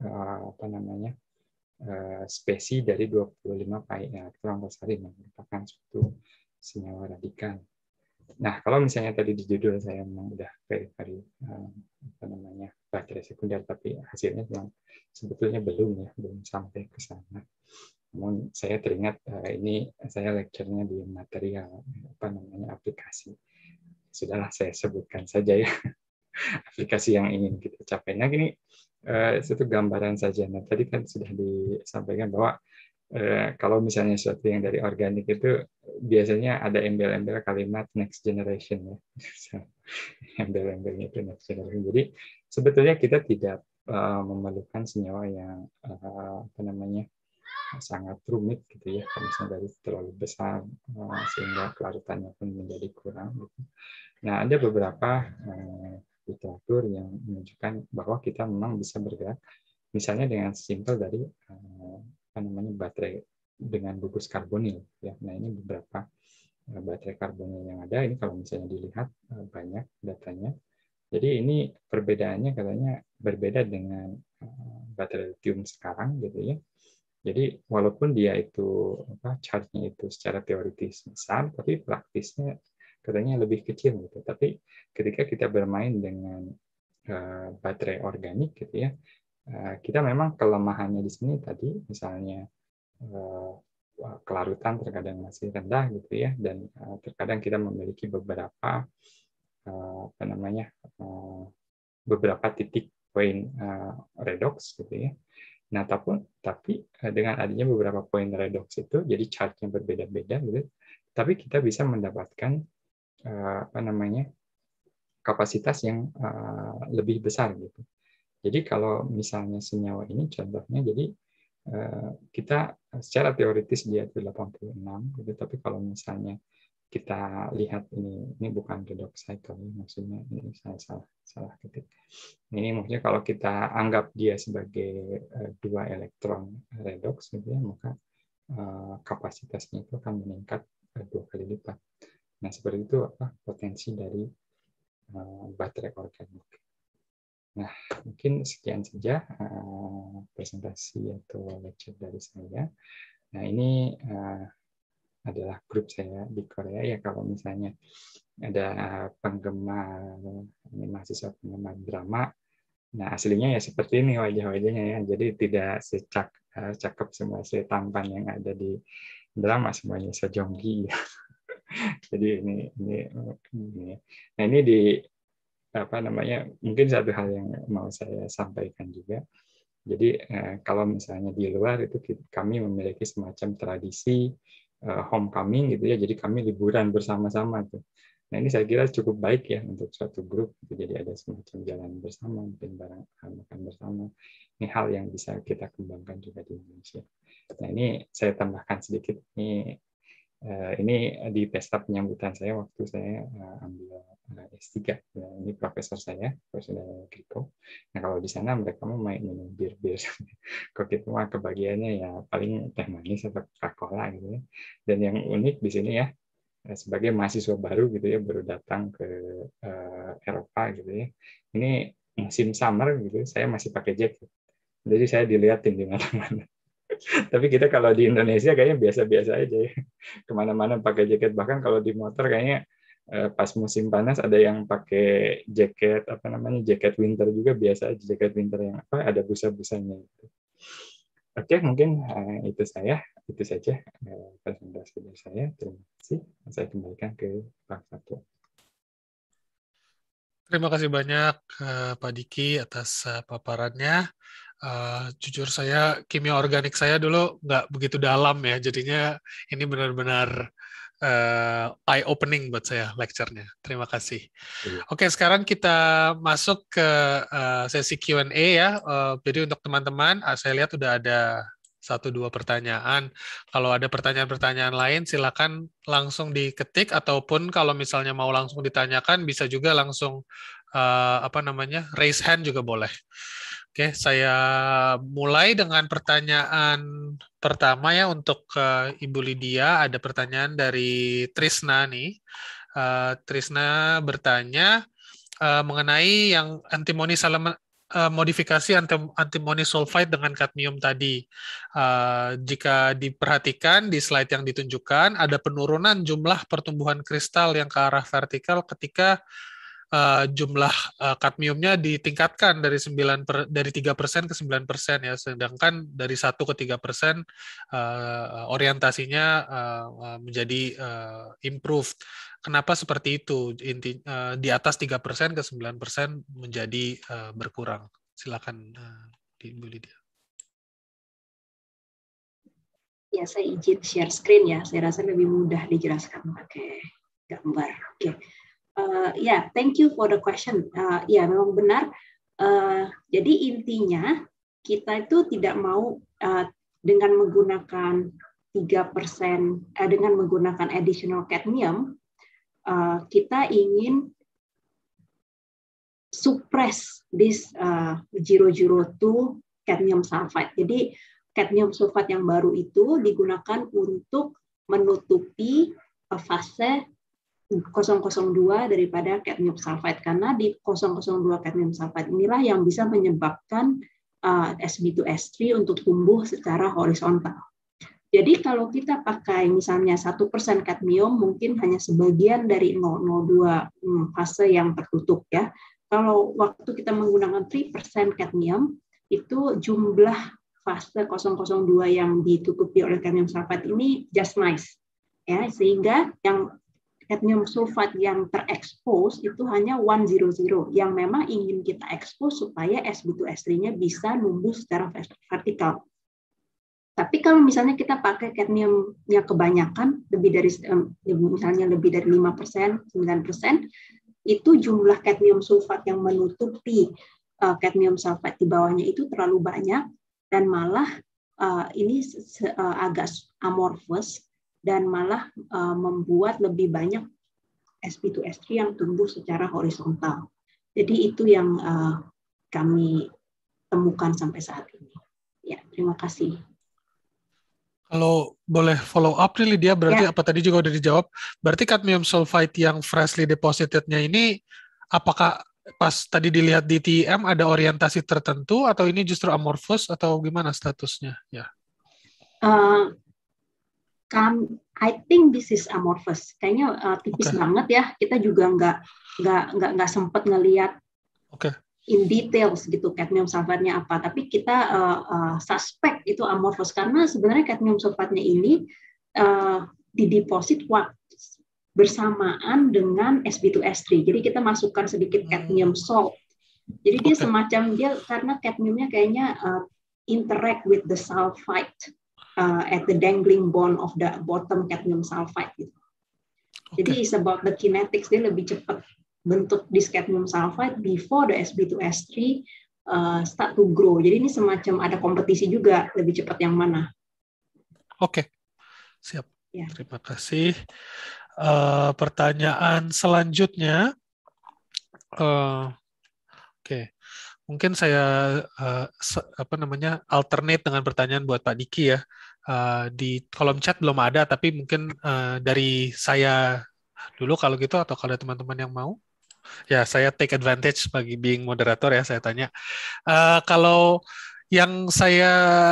spesi dari 25 pi elektron rosalin yang merupakan suatu senyawa radikal. Nah, kalau misalnya tadi di judul saya memang udah very baterai sekunder, tapi hasilnya yang sebetulnya belum sampai ke sana. Namun saya teringat ini saya lecture-nya di material aplikasi. Sudahlah saya sebutkan saja ya aplikasi yang ingin kita capai. Nah, ini satu gambaran saja. Nah, tadi kan sudah disampaikan bahwa kalau misalnya sesuatu yang dari organik itu biasanya ada embel-embel kalimat next generation ya. Embel-embelnya itu next generation. Jadi sebetulnya kita tidak memerlukan senyawa yang sangat rumit gitu ya, kalau misalnya dari terlalu besar sehingga kelarutannya pun menjadi kurang gitu. Nah, ada beberapa literatur yang menunjukkan bahwa kita memang bisa bergerak misalnya dengan simpel dari baterai dengan gugus karbonil ya. Nah, ini beberapa baterai karbonil yang ada ini kalau misalnya dilihat banyak datanya. Jadi ini perbedaannya katanya berbeda dengan baterai lithium sekarang gitu ya. Jadi walaupun dia itu charge-nya itu secara teoritis besar, tapi praktisnya katanya lebih kecil gitu. Tapi ketika kita bermain dengan baterai organik gitu ya, kita memang kelemahannya di sini tadi misalnya kelarutan terkadang masih rendah gitu ya, dan terkadang kita memiliki beberapa beberapa titik poin redox gitu ya. Nah, tapi dengan adanya beberapa poin redox itu, jadi charge-nya berbeda-beda, gitu. Tapi kita bisa mendapatkan kapasitas yang lebih besar gitu. Jadi kalau misalnya senyawa ini contohnya, jadi kita secara teoritis dia itu 86 gitu, tapi kalau misalnya kita lihat ini bukan redox cycle, maksudnya ini salah ketik. Ini maksudnya kalau kita anggap dia sebagai 2 elektron redox gitu ya, maka kapasitasnya itu akan meningkat 2 kali lipat. Nah, seperti itu potensi dari baterai organik. Nah, mungkin sekian saja presentasi atau lecture dari saya. Nah, ini adalah grup saya di Korea ya. Kalau misalnya ada penggemar, mahasiswa penggemar drama, nah aslinya ya seperti ini wajah-wajahnya ya. Jadi tidak secakep semua tampan yang ada di drama, semuanya sejonggi. Jadi ini. Nah, ini di mungkin satu hal yang mau saya sampaikan juga. Jadi kalau misalnya di luar itu kami memiliki semacam tradisi homecoming gitu ya, jadi kami liburan bersama-sama tuh. Nah, ini saya kira cukup baik ya untuk suatu grup, jadi ada semacam jalan bersama, mungkin barang makan bersama. Ini hal yang bisa kita kembangkan juga di Indonesia. Nah, ini saya tambahkan sedikit, ini di pesta penyambutan saya waktu saya ambil S3. Ya, ini profesor saya, Profesor Griko. Nah, kalau di sana mereka mau main minum bir-bir. Kalau kita mah kebagiannya ya paling teh manis atau Coca-Cola gitu ya. Dan yang unik di sini ya, sebagai mahasiswa baru gitu ya, baru datang ke Eropa gitu ya. Ini musim summer gitu, saya masih pakai jaket. Jadi saya dilihatin di mana-mana. Tapi kita kalau di Indonesia kayaknya biasa-biasa aja ya. Kemana-mana pakai jaket. Bahkan kalau di motor kayaknya pas musim panas ada yang pakai jaket jaket winter juga biasa aja, jaket winter yang ada busa-busanya gitu. Oke, mungkin itu saja presentasi dari saya. Terima kasih. Saya kembalikan ke Pak Fatul. Terima kasih banyak Pak Diki atas paparannya. Jujur saya kimia organik saya dulu nggak begitu dalam ya, jadinya ini benar-benar eye opening buat saya lecture-nya. Terima kasih. Iya. Oke, sekarang kita masuk ke sesi Q&A ya. Jadi untuk teman-teman, saya lihat udah ada 1-2 pertanyaan. Kalau ada pertanyaan-pertanyaan lain, silakan langsung diketik, ataupun kalau misalnya mau langsung ditanyakan, bisa juga langsung raise hand juga boleh. Oke, saya mulai dengan pertanyaan pertama ya untuk Ibu Lydia. Ada pertanyaan dari Trisna nih. Trisna bertanya mengenai yang antimoni modifikasi antimoni sulfide dengan kadmium tadi. Jika diperhatikan di slide yang ditunjukkan, ada penurunan jumlah pertumbuhan kristal yang ke arah vertikal ketika jumlah kadmiumnya ditingkatkan dari 3% ke 9% ya, sedangkan dari 1 ke 3% orientasinya menjadi improved. Kenapa seperti itu? Di atas 3% ke 9% menjadi berkurang. Silakan Ibu Lydia. Ya, saya izin share screen ya. Saya rasa lebih mudah dijelaskan pakai gambar. Oke. Thank you for the question. Memang benar. Jadi intinya kita itu tidak mau dengan menggunakan 3%, dengan menggunakan additional cadmium, kita ingin suppress this 002 cadmium sulfide. Jadi cadmium sulfide yang baru itu digunakan untuk menutupi fase 002 daripada cadmium sulfide, karena di 002 cadmium sulfide inilah yang bisa menyebabkan Sb2S3 untuk tumbuh secara horizontal. Jadi kalau kita pakai misalnya 1% kadmium, mungkin hanya sebagian dari 002 fase yang tertutup ya. Kalau waktu kita menggunakan 3% kadmium, itu jumlah fase 002 yang ditutupi oleh cadmium sulfide ini just nice ya, sehingga yang cadmium sulfide yang terekspos itu hanya 100 yang memang ingin kita ekspos supaya Sb2S3-nya bisa numbuh secara vertikal. Tapi kalau misalnya kita pakai cadmiumnya kebanyakan, lebih dari 5%, 9%, itu jumlah kadmium sulfat yang menutupi kadmium sulfat di bawahnya itu terlalu banyak, dan malah ini agak amorphous, dan malah membuat lebih banyak sp2s3 yang tumbuh secara horizontal. Jadi itu yang kami temukan sampai saat ini. Ya, terima kasih. Kalau boleh follow up nih Lydia, berarti apa tadi juga udah dijawab. Berarti cadmium sulfide yang freshly deposited-nya ini, apakah pas tadi dilihat di TEM ada orientasi tertentu, atau ini justru amorphous, atau gimana statusnya? Ya. I think this is amorphous. Kayaknya tipis banget ya. Kita juga nggak sempat ngelihat in details gitu cadmium sulfatnya apa. Tapi kita suspect itu amorphous karena sebenarnya cadmium sulfatnya ini dideposit bersamaan dengan Sb2S3. Jadi kita masukkan sedikit cadmium salt. Jadi dia semacam karena cadmiumnya kayaknya interact with the sulfide. At the dangling bond of the bottom cadmium sulfide gitu. Jadi it's about the kinetics, dia lebih cepat bentuk this cadmium sulfide before the Sb2S3 start to grow. Jadi ini semacam ada kompetisi juga, lebih cepat yang mana. Siap. Ya. Terima kasih. Pertanyaan selanjutnya, mungkin saya alternate dengan pertanyaan buat Pak Diki ya. Di kolom chat belum ada, tapi mungkin dari saya dulu kalau gitu, atau kalau ada teman-teman yang mau. Ya, saya take advantage bagi being moderator ya, saya tanya. Kalau yang saya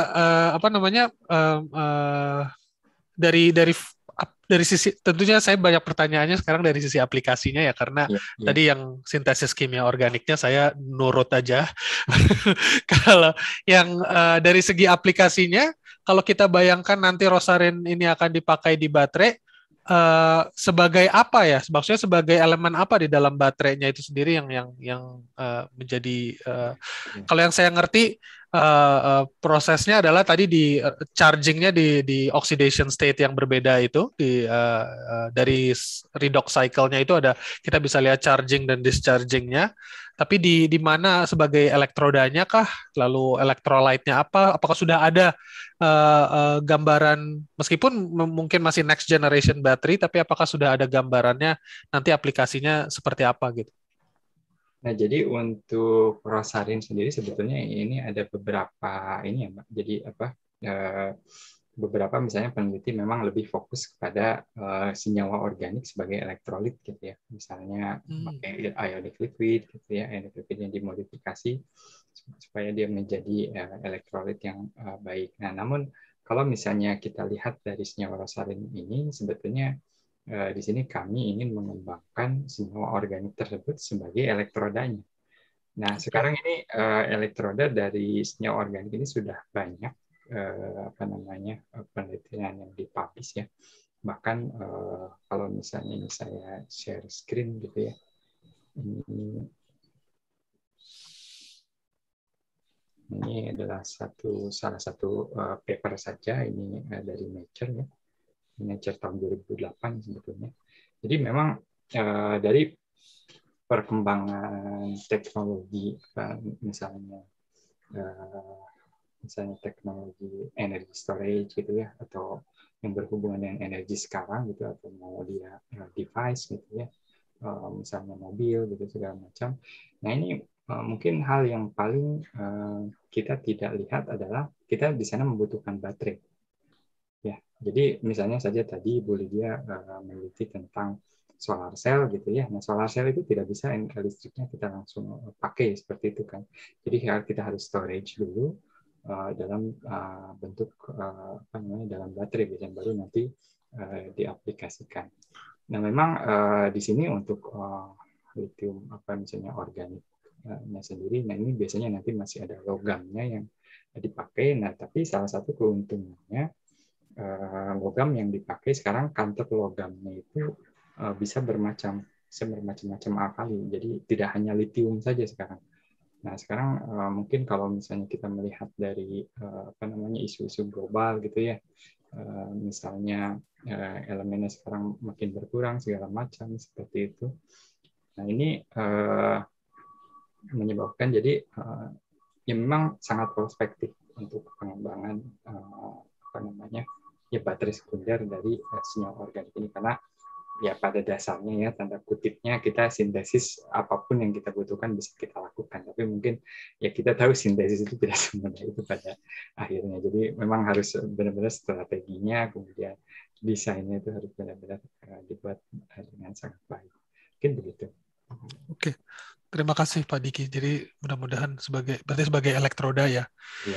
dari sisi, tentunya saya banyak pertanyaannya sekarang dari sisi aplikasinya ya, karena tadi yang sintesis kimia organiknya saya nurut aja. Kalau yang dari segi aplikasinya, kalau kita bayangkan nanti Rosarin ini akan dipakai di baterai, sebagai apa ya? Maksudnya sebagai elemen apa di dalam baterainya itu sendiri yang menjadi kalau yang saya ngerti prosesnya adalah tadi di chargingnya di oxidation state yang berbeda itu dari redox cycle-nya itu ada, kita bisa lihat charging dan discharging-nya. Tapi di mana sebagai elektrodanya kah? Lalu elektrolyte-nya apa? Apakah sudah ada gambaran, meskipun mungkin masih next generation battery, tapi apakah sudah ada gambarannya nanti aplikasinya seperti apa gitu? Nah, jadi untuk Rosarin sendiri sebetulnya ini ada beberapa ini ya, Mbak. Jadi beberapa misalnya peneliti memang lebih fokus kepada senyawa organik sebagai elektrolit gitu ya. Misalnya pakai ionic liquid gitu ya, ionic liquid yang dimodifikasi supaya dia menjadi elektrolit yang baik. Nah, namun kalau misalnya kita lihat dari senyawa Rosarin ini, sebetulnya di sini kami ingin mengembangkan senyawa organik tersebut sebagai elektrodanya. Nah, sekarang ini elektroda dari senyawa organik ini sudah banyak penelitian yang dipublish ya. Bahkan kalau misalnya ini saya share screen gitu ya. Ini adalah salah satu paper saja, ini dari Nature ya. Nature tahun 2008 sebetulnya. Jadi memang dari perkembangan teknologi, misalnya teknologi energy storage gitu ya, atau yang berhubungan dengan energi sekarang gitu, atau mau dia device gitu ya, misalnya mobil gitu segala macam. Nah ini mungkin hal yang paling kita tidak lihat adalah kita di sana membutuhkan baterai. Ya, jadi misalnya saja tadi Bu Lydia meneliti tentang solar cell gitu ya. Nah, solar cell itu tidak bisa listriknya kita langsung pakai seperti itu kan. Jadi kita harus storage dulu dalam bentuk dalam baterai biasanya, baru nanti diaplikasikan. Nah, memang di sini untuk lithium misalnya organiknya sendiri, nah ini biasanya nanti masih ada logamnya yang dipakai. Nah, tapi salah satu keuntungannya logam yang dipakai sekarang, kantor logamnya itu bisa bermacam-macam alkali. Jadi tidak hanya litium saja sekarang. Nah, sekarang mungkin kalau misalnya kita melihat dari isu-isu global gitu ya, misalnya elemennya sekarang makin berkurang segala macam seperti itu. Nah ini menyebabkan jadi ya memang sangat prospektif untuk pengembangan baterai sekunder dari senyawa organik ini, karena ya pada dasarnya ya tanda kutipnya kita sintesis apapun yang kita butuhkan bisa kita lakukan, tapi mungkin ya kita tahu sintesis itu tidak semudah itu pada akhirnya. Jadi memang harus benar-benar strateginya, kemudian desainnya itu harus benar-benar dibuat dengan sangat baik. Mungkin begitu. Oke, terima kasih Pak Diki. Jadi mudah-mudahan berarti sebagai elektroda ya. Iya.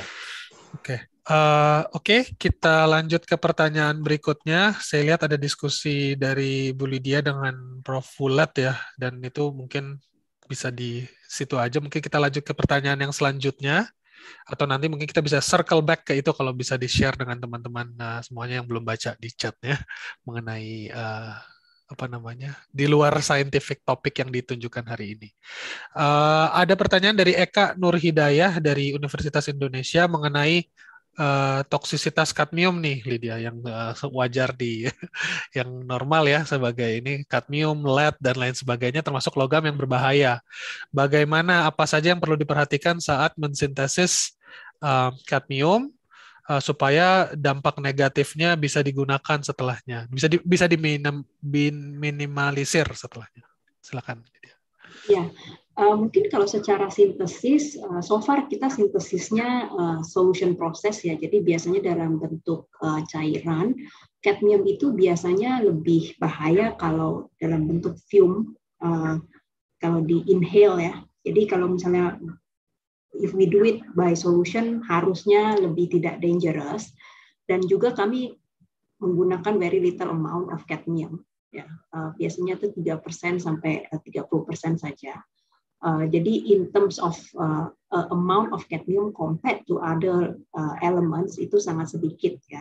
Oke, kita lanjut ke pertanyaan berikutnya. Saya lihat ada diskusi dari Bu Lydia dengan Prof. Fulat ya, dan itu mungkin bisa di situ aja. Mungkin kita lanjut ke pertanyaan yang selanjutnya, atau nanti mungkin kita bisa circle back ke itu kalau bisa di-share dengan teman-teman semuanya yang belum baca di chatnya mengenai di luar scientific topik yang ditunjukkan hari ini. Ada pertanyaan dari Eka Nur Hidayah dari Universitas Indonesia mengenai toksisitas kadmium nih, Lydia, yang wajar yang normal ya sebagai ini kadmium, lead dan lain sebagainya, termasuk logam yang berbahaya. Bagaimana, apa saja yang perlu diperhatikan saat mensintesis kadmium supaya dampak negatifnya bisa digunakan setelahnya, bisa diminimalisir setelahnya. Silakan, Lydia. Ya. Mungkin kalau secara sintesis, so far kita sintesisnya solution process ya, jadi biasanya dalam bentuk cairan. Kadmium itu biasanya lebih bahaya kalau dalam bentuk fume, kalau di inhale ya. Jadi kalau misalnya if we do it by solution harusnya lebih tidak dangerous, dan juga kami menggunakan very little amount of cadmium. Ya, biasanya itu 3% sampai 30% saja. Jadi in terms of amount of cadmium compared to other elements itu sangat sedikit ya.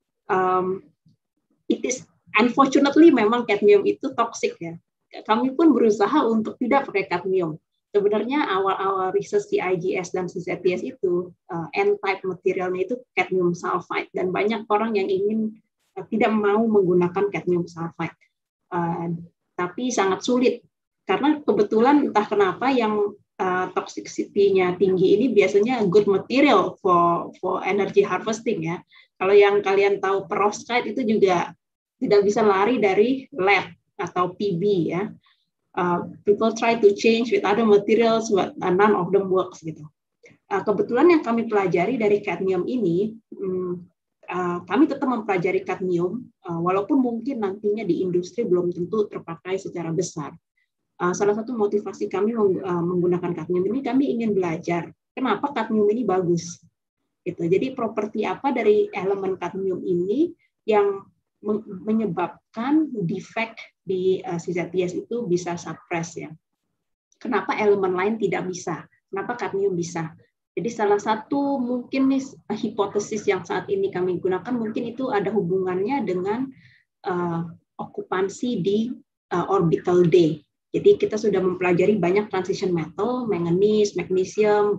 It is unfortunately memang cadmium itu toxic ya. Kami pun berusaha untuk tidak pakai cadmium. Sebenarnya awal-awal research di IGS dan CZTS itu N-type materialnya itu cadmium sulfide, dan banyak orang yang ingin tidak mau menggunakan cadmium sulfide. Tapi sangat sulit. Karena kebetulan entah kenapa yang toxicity-nya tinggi ini biasanya good material for energy harvesting ya. Kalau yang kalian tahu perovskite itu juga tidak bisa lari dari lead atau PB ya. People try to change with other materials, but none of them works gitu. Kebetulan yang kami pelajari dari kadmium ini, kami tetap mempelajari kadmium, walaupun mungkin nantinya di industri belum tentu terpakai secara besar. Salah satu motivasi kami menggunakan kadmium ini, kami ingin belajar kenapa kadmium ini bagus. Gitu. Jadi properti apa dari elemen kadmium ini yang menyebabkan defect di CZTS itu bisa suppress ya. Kenapa elemen lain tidak bisa? Kenapa kadmium bisa? Jadi salah satu mungkin nih hipotesis yang saat ini kami gunakan mungkin itu ada hubungannya dengan okupansi di orbital day. Jadi kita sudah mempelajari banyak transition metal, manganese, magnesium,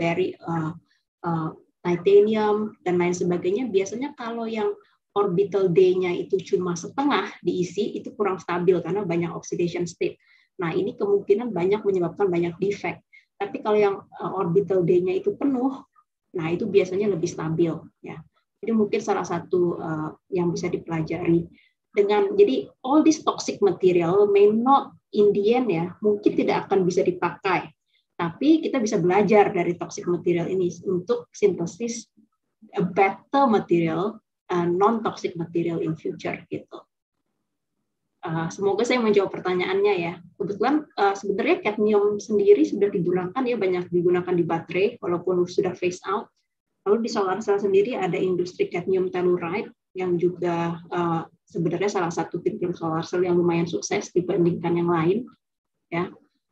titanium, dan lain sebagainya. Biasanya kalau yang orbital day-nya itu cuma setengah diisi, itu kurang stabil karena banyak oxidation state. Nah, ini kemungkinan banyak menyebabkan banyak defect. Tapi kalau yang orbital day-nya itu penuh, nah itu biasanya lebih stabil. Ya. Jadi mungkin salah satu yang bisa dipelajari. Jadi all this toxic material may not in the end ya, mungkin tidak akan bisa dipakai. Tapi kita bisa belajar dari toxic material ini untuk sintesis a better material, non-toxic material in future gitu. Semoga saya menjawab pertanyaannya ya. Kebetulan sebenarnya kadmium sendiri sudah digunakan ya, banyak digunakan di baterai walaupun sudah phase out. Lalu di solar cell sendiri ada industri cadmium telluride yang juga sebenarnya salah satu tim solar cell yang lumayan sukses dibandingkan yang lain ya.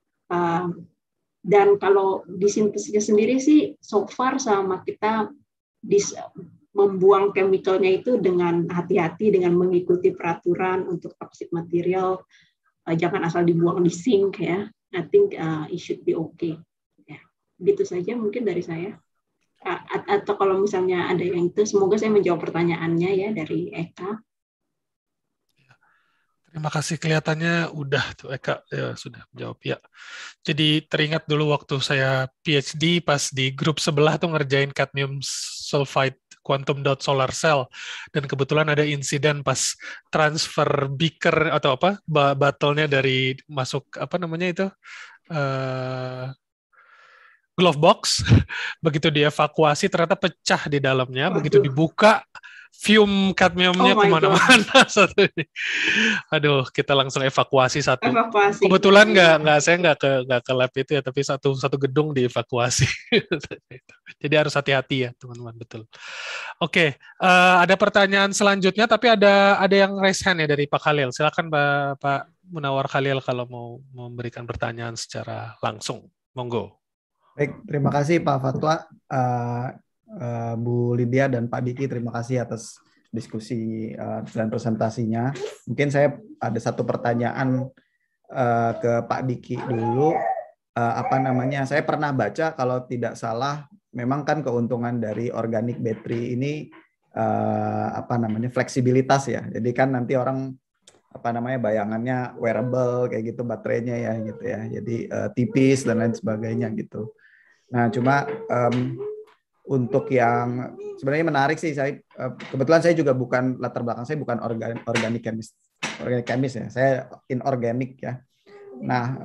Dan kalau di sintesisnya sendiri sih so far sama kita membuang chemicalnya itu dengan hati-hati, dengan mengikuti peraturan untuk toxic material, jangan asal dibuang di sink ya. I think it should be okay. Ya, gitu saja mungkin dari saya. Atau kalau misalnya ada yang itu, semoga saya menjawab pertanyaannya ya dari Eka. Terima kasih, kelihatannya udah tuh Eka ya, sudah menjawab ya. Jadi teringat dulu waktu saya PhD pas di grup sebelah tuh ngerjain cadmium sulfide quantum dot solar cell, dan kebetulan ada insiden pas transfer beaker atau apa bottle-nya dari masuk apa namanya itu glove box. Begitu dievakuasi ternyata pecah di dalamnya. Begitu dibuka, fume kadmiumnya Oh my God. kemana-mana. Aduh, kita langsung evakuasi satu. Evakuasi. Kebetulan saya nggak ke lab itu ya, tapi satu gedung dievakuasi. Jadi harus hati-hati ya, teman-teman, betul. Oke, ada pertanyaan selanjutnya, tapi ada yang raise hand ya dari Pak Khalil. Silakan Pak Munawar Khalil kalau mau memberikan pertanyaan secara langsung. Monggo. Baik, terima kasih Pak Fatwa, Bu Lydia dan Pak Diki, terima kasih atas diskusi dan presentasinya. Mungkin saya ada satu pertanyaan ke Pak Diki dulu. Saya pernah baca kalau tidak salah, memang kan keuntungan dari organic battery ini fleksibilitas ya. Jadi kan nanti orang bayangannya wearable kayak gitu baterainya ya gitu ya. Jadi tipis dan lain sebagainya gitu. Nah, cuma untuk yang sebenarnya menarik sih, saya kebetulan saya juga bukan latar belakang saya bukan organic chemist ya, saya inorganic ya. Nah,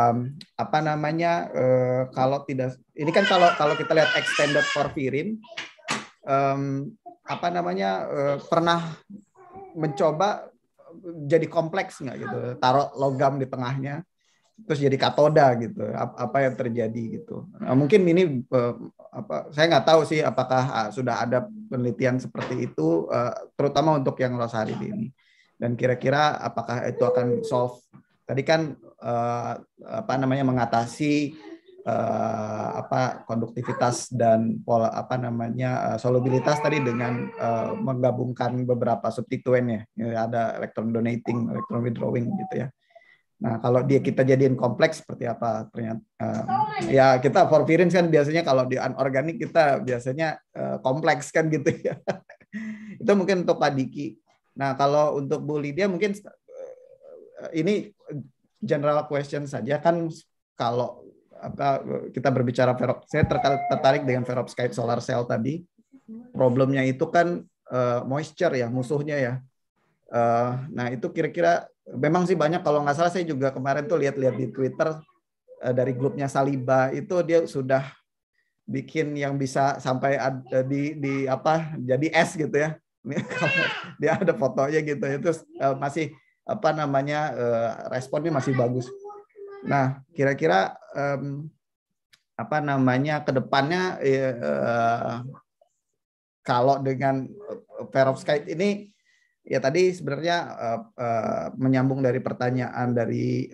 kalau tidak ini kan kalau kita lihat extended porphyrin, pernah mencoba jadi kompleks nggak gitu, taruh logam di tengahnya terus jadi katoda gitu, apa yang terjadi gitu. Nah, mungkin ini saya nggak tahu sih apakah sudah ada penelitian seperti itu, terutama untuk yang Losari ini. Dan kira-kira apakah itu akan solve? Tadi kan mengatasi konduktivitas dan solubilitas tadi dengan menggabungkan beberapa substituen ya, ada electron donating, electron withdrawing gitu ya. Nah, kalau kita jadiin kompleks seperti apa ternyata ya kita porphyrin kan biasanya kalau di anorganik kita biasanya kompleks kan gitu ya. Itu mungkin untuk Pak Diki. Nah, kalau untuk Bu Lydia mungkin ini general question saja kan, kalau kita berbicara saya tertarik dengan perovskite solar cell tadi. Problemnya itu kan moisture ya, musuhnya ya. Nah, itu kira-kira memang sih banyak, kalau nggak salah saya juga kemarin tuh lihat-lihat di Twitter dari grupnya Saliba itu dia sudah bikin yang bisa sampai jadi es gitu ya. Dia ada fotonya gitu itu masih responnya masih bagus. Nah, kira-kira ke depannya kalau dengan perovskite ini ya, tadi sebenarnya menyambung dari pertanyaan dari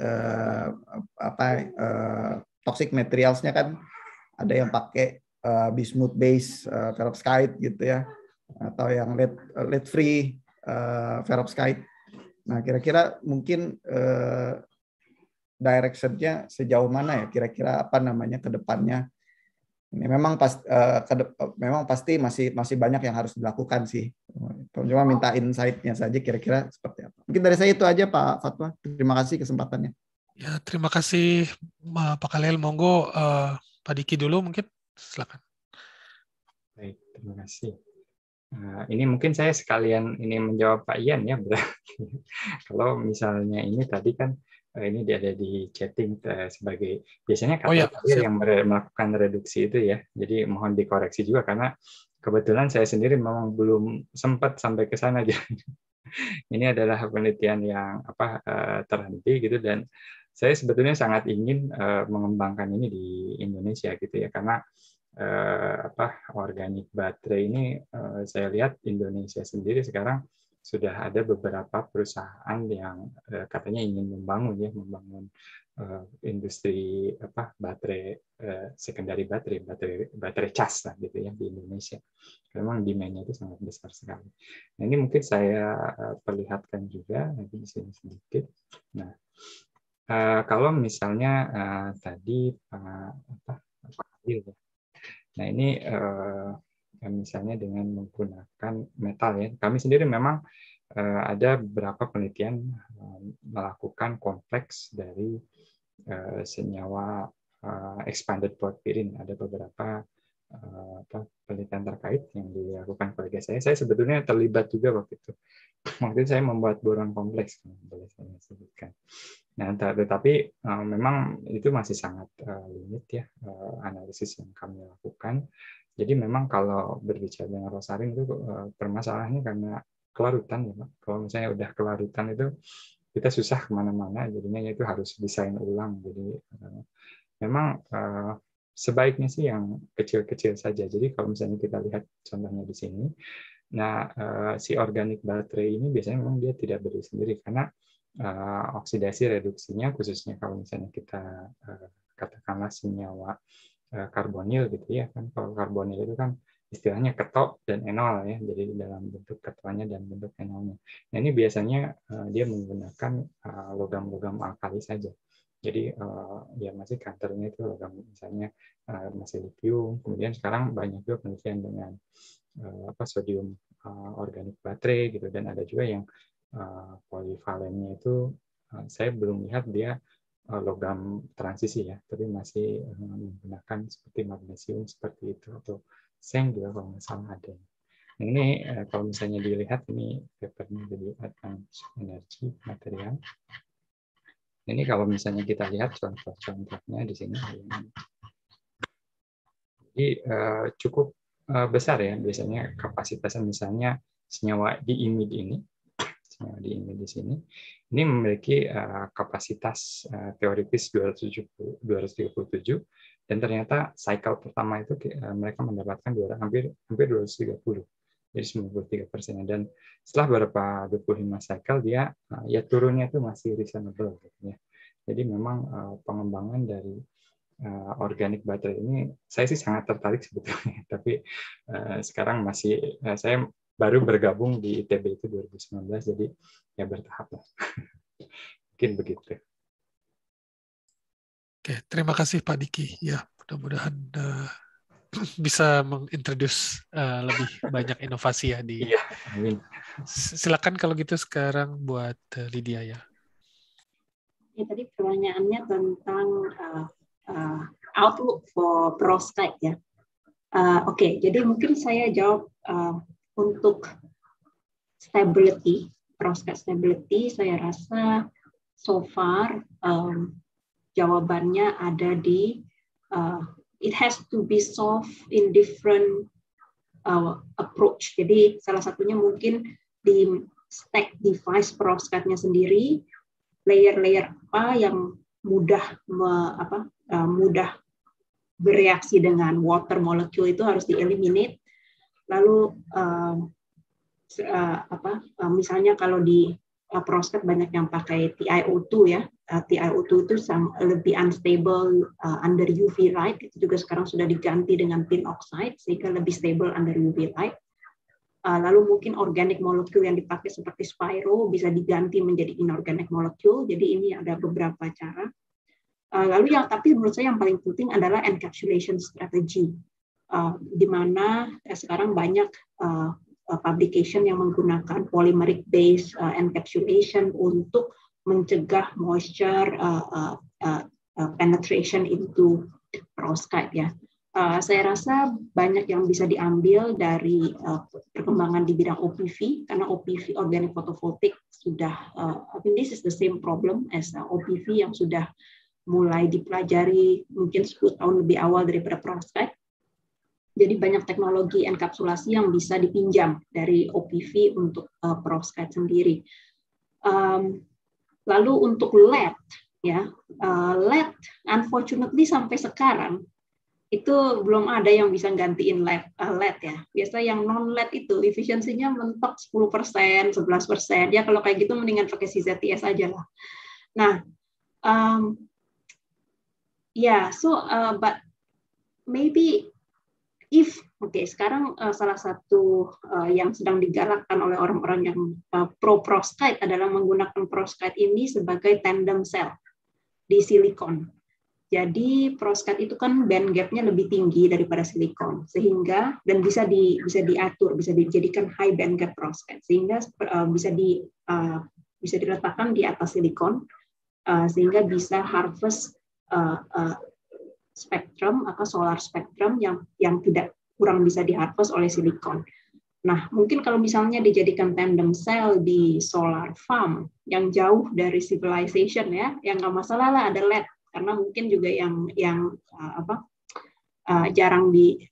toxic materials-nya kan ada yang pakai bismuth base perovskite gitu ya, atau yang lead free perovskite. Nah, kira-kira mungkin direction-nya sejauh mana ya, kira-kira ke depannya? Ini memang pasti masih banyak yang harus dilakukan sih. Cuma minta insight-nya saja kira-kira seperti apa. Mungkin dari saya itu aja Pak Fatwa. Terima kasih kesempatannya. Ya, terima kasih Pak Khalil. Monggo Pak Diki dulu mungkin. Silakan. Baik, terima kasih. Ini mungkin saya sekalian ini menjawab Pak Ian ya. Kalau misalnya ini tadi kan ini ada di chatting sebagai biasanya kata-kata yang melakukan reduksi itu ya. Jadi mohon dikoreksi juga karena kebetulan saya sendiri memang belum sempat sampai ke sana. Ini adalah penelitian yang terhenti gitu, dan saya sebetulnya sangat ingin mengembangkan ini di Indonesia gitu ya, karena organik baterai ini saya lihat Indonesia sendiri sekarang sudah ada beberapa perusahaan yang katanya ingin membangun industri baterai secondary baterai cas lah gitu ya di Indonesia. Memang demand-nya itu sangat besar sekali. Nah, ini mungkin saya perlihatkan juga nanti di sini sedikit. Nah, kalau misalnya tadi Pak Adil ya. Nah, ini misalnya dengan menggunakan metal ya. Kami sendiri memang ada beberapa penelitian melakukan kompleks dari senyawa expanded porphyrin. Ada beberapa penelitian terkait yang dilakukan kolega saya. Saya sebetulnya terlibat juga waktu itu. Waktu itu saya membuat boron kompleks, boleh saya sebutkan. Nah, tetapi memang itu masih sangat limit ya analisis yang kami lakukan. Jadi memang kalau berbicara dengan rosarin itu permasalahannya karena kelarutan ya Pak. Kalau misalnya udah kelarutan itu kita susah kemana-mana, jadinya itu harus desain ulang. Jadi memang sebaiknya sih yang kecil-kecil saja. Jadi kalau misalnya kita lihat contohnya di sini, nah si organik baterai ini biasanya memang dia tidak berdiri sendiri karena oksidasi reduksinya, khususnya kalau misalnya kita katakanlah senyawa karbonil gitu ya kan. Kalau karbonil itu kan istilahnya ketok dan enol ya, jadi dalam bentuk ketoknya dan bentuk enolnya. Nah ini biasanya dia menggunakan logam-logam alkali saja. Jadi ya masih kantornya itu logam misalnya masih lithium. Kemudian sekarang banyak juga penelitian dengan sodium organik baterai gitu, dan ada juga yang polivalennya itu saya belum lihat dia logam transisi ya, tapi masih menggunakan seperti magnesium seperti itu, atau seng juga kalau nggak salah ada. Nah, ini kalau misalnya dilihat ini papernya jadi advanced energy material. Ini kalau misalnya kita lihat contoh-contohnya di sini, jadi cukup besar ya biasanya kapasitasnya. Misalnya senyawa diimid ini, senyawa diimid di sini, ini memiliki kapasitas teoritis 237, dan ternyata cycle pertama itu mereka mendapatkan hampir 230, jadi 93%. Dan setelah beberapa 25 cycle dia ya turunnya itu masih reasonable gitu ya. Jadi memang pengembangan dari organik baterai ini saya sih sangat tertarik sebetulnya, tapi sekarang masih saya baru bergabung di ITB itu 2019, jadi ya bertahap lah. Mungkin begitu. Oke, terima kasih Pak Diki. Ya, mudah-mudahan bisa mengintroduce lebih banyak inovasi ya di. Iya, amin. Silakan kalau gitu sekarang buat Lydia ya. Ya, tadi pertanyaannya tentang outlook for perovskite ya. Oke, jadi mungkin saya jawab untuk stability, perovskite stability, saya rasa so far jawabannya ada di it has to be solved in different approach. Jadi salah satunya mungkin di stack device perovskite-nya sendiri, layer-layer apa yang mudah mudah bereaksi dengan water molecule itu harus di-eliminate. Lalu misalnya kalau di perovskite banyak yang pakai TiO2 ya. TiO2 itu lebih unstable under UV light, itu juga sekarang sudah diganti dengan tin oxide sehingga lebih stable under UV light. Lalu mungkin organic molecule yang dipakai seperti Spiro bisa diganti menjadi inorganic molecule. Jadi ini ada beberapa cara. Lalu tapi menurut saya yang paling penting adalah encapsulation strategy, di mana sekarang banyak publication yang menggunakan polymeric based encapsulation untuk mencegah moisture penetration into perovskite ya. Saya rasa banyak yang bisa diambil dari perkembangan di bidang OPV, karena OPV organic photovoltaic sudah I think this is the same problem as OPV yang sudah mulai dipelajari mungkin 10 tahun lebih awal daripada perovskite. Jadi banyak teknologi enkapsulasi yang bisa dipinjam dari OPV untuk perovskite sendiri. Lalu untuk LED, ya, LED unfortunately sampai sekarang itu belum ada yang bisa gantiin LED ya. Biasa yang non LED itu efisiensinya mentok 10%, 11%. Ya kalau kayak gitu mendingan pakai CZTS aja lah. Nah, but maybe if sekarang salah satu yang sedang digalakkan oleh orang-orang yang pro perovskite adalah menggunakan perovskite ini sebagai tandem cell di silikon. Jadi perovskite itu kan band gap-nya lebih tinggi daripada silikon, sehingga dan bisa diatur, bisa dijadikan high band gap perovskite, sehingga bisa bisa diletakkan di atas silikon sehingga bisa harvest spektrum atau solar spektrum yang tidak kurang bisa diharvest oleh silikon. Nah, mungkin kalau misalnya dijadikan tandem cell di solar farm yang jauh dari civilization ya, yang nggak masalah lah ada LED, karena mungkin juga yang jarang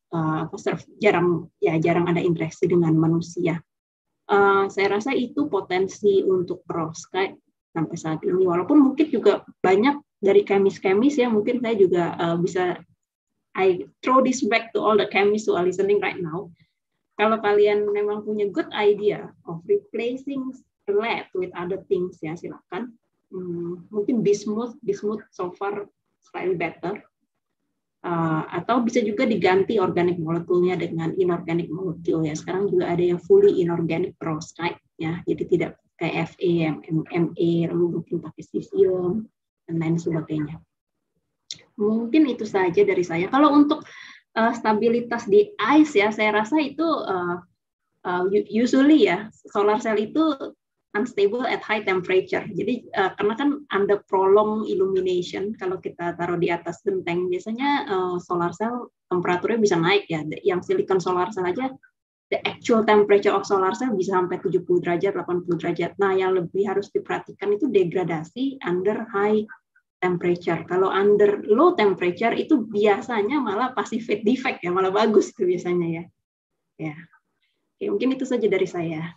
jarang ada interaksi dengan manusia. Saya rasa itu potensi untuk perovskite sampai saat ini, walaupun mungkin juga banyak dari kemis-kemis ya, mungkin saya juga bisa I throw this back to all the chemists who are listening right now. Kalau kalian memang punya good idea of replacing the lead with other things ya silakan. Mungkin bismuth so far slightly better. Atau bisa juga diganti organic molekulnya dengan inorganic molecule ya. Sekarang juga ada yang fully inorganic perovskite ya. Jadi tidak kayak Fe, ME, lalu mungkin pakai cesium dan lain sebagainya. Mungkin itu saja dari saya. Kalau untuk stabilitas di ice ya, saya rasa itu usually ya solar cell itu unstable at high temperature. Jadi karena kan under prolonged illumination, kalau kita taruh di atas genteng biasanya solar cell temperaturnya bisa naik ya. Yang silicon solar cell aja the actual temperature of solar cell bisa sampai 70 derajat, 80 derajat. Nah, yang lebih harus diperhatikan itu degradasi under high temperature. Kalau under low temperature itu biasanya malah passive fade defect ya, malah bagus itu biasanya ya. Ya. Oke, mungkin itu saja dari saya.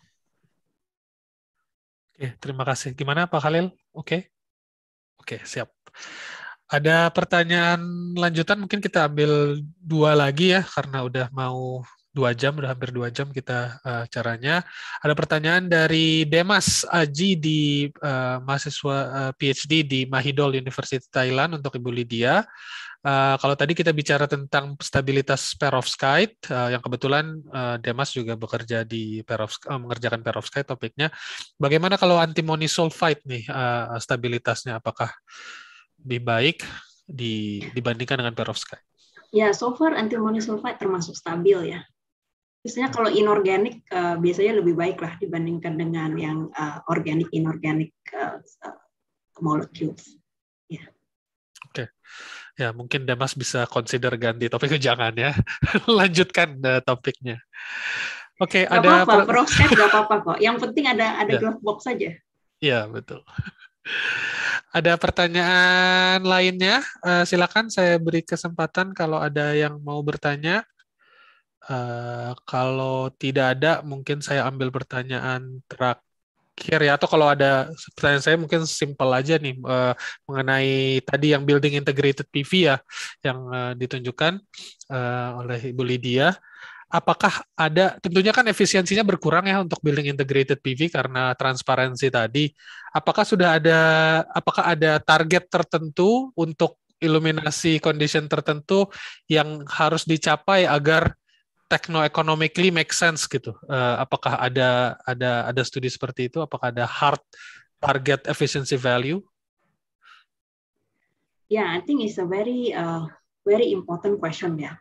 Oke, terima kasih. Gimana Pak Khalil? Oke, siap. Ada pertanyaan lanjutan, mungkin kita ambil 2 lagi ya, karena udah mau 2 jam, udah hampir 2 jam kita acaranya. Ada pertanyaan dari Demas Aji di mahasiswa PhD di Mahidol University Thailand untuk Ibu Lydia. Kalau tadi kita bicara tentang stabilitas perovskite, yang kebetulan Demas juga bekerja di mengerjakan perovskite topiknya. Bagaimana kalau antimony sulfide nih stabilitasnya? Apakah lebih baik dibandingkan dengan perovskite? Ya, so far antimony sulfide termasuk stabil ya. Biasanya kalau inorganik biasanya lebih baik lah dibandingkan dengan yang organic inorganic molecules. Ya. Oke. Ya, mungkin Damas bisa consider ganti topik, jangan ya. Lanjutkan topiknya. Oke, gak ada apa-apa, perovskite nggak apa-apa kok. Yang penting ada ya. glove box saja. Iya, betul. Ada pertanyaan lainnya? Silakan saya beri kesempatan kalau ada yang mau bertanya. Kalau tidak ada, mungkin saya ambil pertanyaan terakhir ya. Atau kalau ada pertanyaan saya mungkin simple aja nih mengenai tadi yang building integrated PV ya yang ditunjukkan oleh Ibu Lydia. Apakah ada, tentunya kan efisiensinya berkurang ya untuk building integrated PV karena transparansi tadi. Apakah ada target tertentu untuk iluminasi condition tertentu yang harus dicapai agar techno-economically make sense gitu? Apakah ada studi seperti itu? Apakah ada hard target efficiency value? Yeah, I think it's a very important question ya.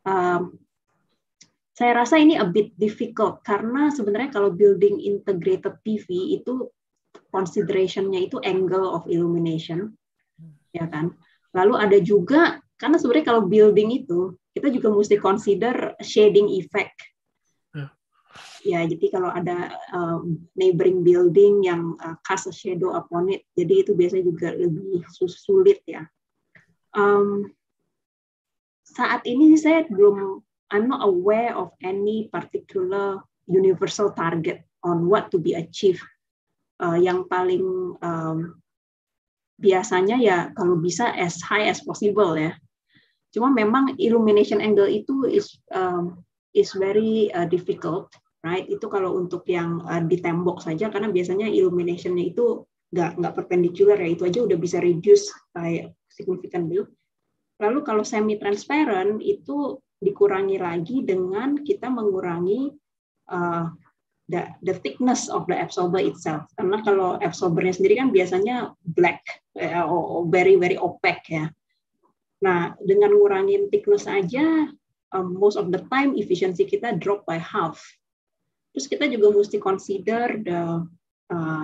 Saya rasa ini a bit difficult karena sebenarnya kalau building integrated PV itu consideration-nya itu angle of illumination, ya kan. Lalu ada juga karena sebenarnya kalau building itu kita juga mesti consider shading effect. Ya, jadi kalau ada neighboring building yang cast a shadow upon it, jadi itu biasanya juga lebih sulit ya. Saat ini saya I'm not aware of any particular universal target on what to be achieved. Yang paling biasanya ya kalau bisa as high as possible ya. Cuma memang illumination angle itu is very difficult, right? Itu kalau untuk yang di tembok saja karena biasanya illuminationnya itu nggak perpendicular ya, itu aja udah bisa reduce by significantly. Lalu kalau semi transparent itu dikurangi lagi dengan kita mengurangi the thickness of the absorber itself. Karena kalau absorbernya sendiri kan biasanya black or very very opaque ya. Nah, dengan ngurangin thickness aja, most of the time efficiency kita drop by half. Terus kita juga mesti consider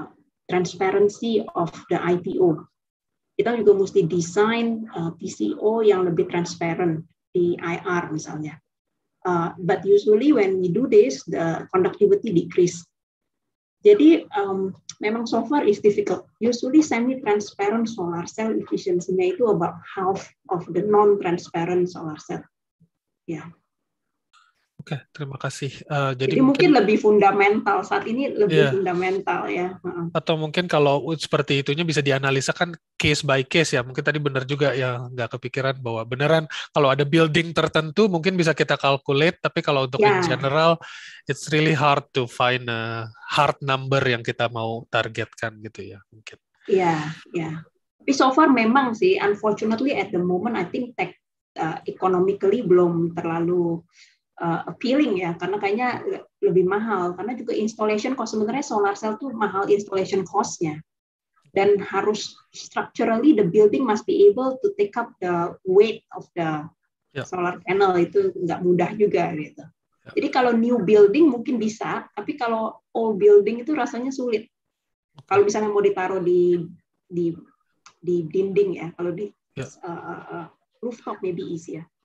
transparency of the IPO. Kita juga mesti desain TCO yang lebih transparent di IR misalnya. But usually when we do this, the conductivity decrease. Jadi memang so far is difficult. Usually semi-transparent solar cell efficiency-nya itu about half of the non-transparent solar cell. Ya. Oke, terima kasih. Jadi mungkin lebih fundamental saat ini, lebih fundamental ya. Atau mungkin kalau seperti itunya bisa dianalisa kan case by case ya. Mungkin tadi benar juga ya, nggak kepikiran bahwa beneran kalau ada building tertentu mungkin bisa kita calculate, tapi kalau untuk in general it's really hard to find a hard number yang kita mau targetkan gitu ya mungkin. Iya, ya. Tapi so far memang sih, unfortunately at the moment I think economically belum terlalu appealing ya, karena kayaknya lebih mahal, karena juga installation cost, sebenarnya solar cell tuh mahal installation cost-nya, dan harus structurally the building must be able to take up the weight of the solar panel, itu nggak mudah juga gitu. Jadi kalau new building mungkin bisa, tapi kalau old building itu rasanya sulit. Kalau misalnya mau ditaruh di dinding ya, kalau di rooftop maybe easy ya.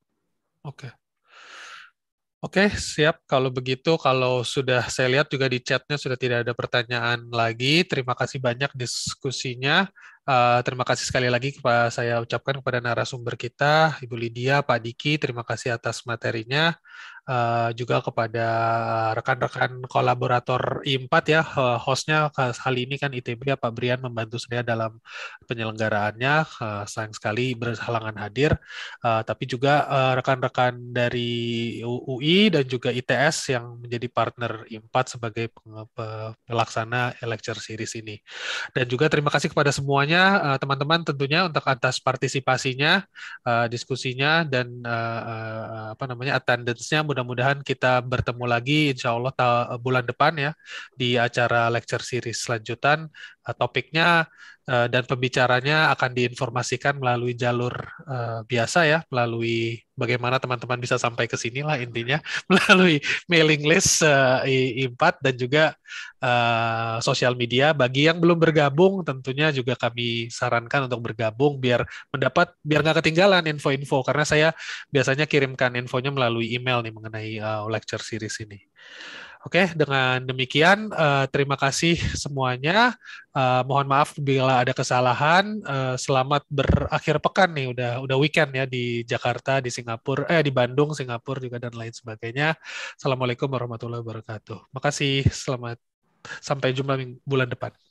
Oke, siap. Kalau begitu, kalau sudah saya lihat juga di chatnya sudah tidak ada pertanyaan lagi. Terima kasih banyak diskusinya. Terima kasih sekali lagi saya ucapkan kepada narasumber kita, Ibu Lydia, Pak Diki. Terima kasih atas materinya. Juga kepada rekan-rekan kolaborator I4 ya, hostnya kali ini kan ITB, Pak Brian membantu saya dalam penyelenggaraannya. Sayang sekali berhalangan hadir, tapi juga rekan-rekan dari UI dan juga ITS yang menjadi partner I4 sebagai pelaksana lecture series ini. Dan juga terima kasih kepada semuanya, teman-teman tentunya untuk atas partisipasinya, diskusinya, dan attendance-nya. Mudah-mudahan kita bertemu lagi insya Allah bulan depan ya di acara lecture series selanjutan. Topiknya dan pembicaranya akan diinformasikan melalui jalur biasa ya, melalui bagaimana teman-teman bisa sampai ke sini lah intinya, melalui mailing list I4 dan juga sosial media. Bagi yang belum bergabung tentunya juga kami sarankan untuk bergabung biar nggak ketinggalan info-info, karena saya biasanya kirimkan infonya melalui email nih mengenai lecture series ini. Oke, dengan demikian terima kasih semuanya. Mohon maaf bila ada kesalahan. Selamat berakhir pekan nih, udah weekend ya di Jakarta, di Singapura, di Bandung, Singapura juga dan lain sebagainya. Assalamualaikum warahmatullahi wabarakatuh. Makasih, sampai jumpa bulan depan.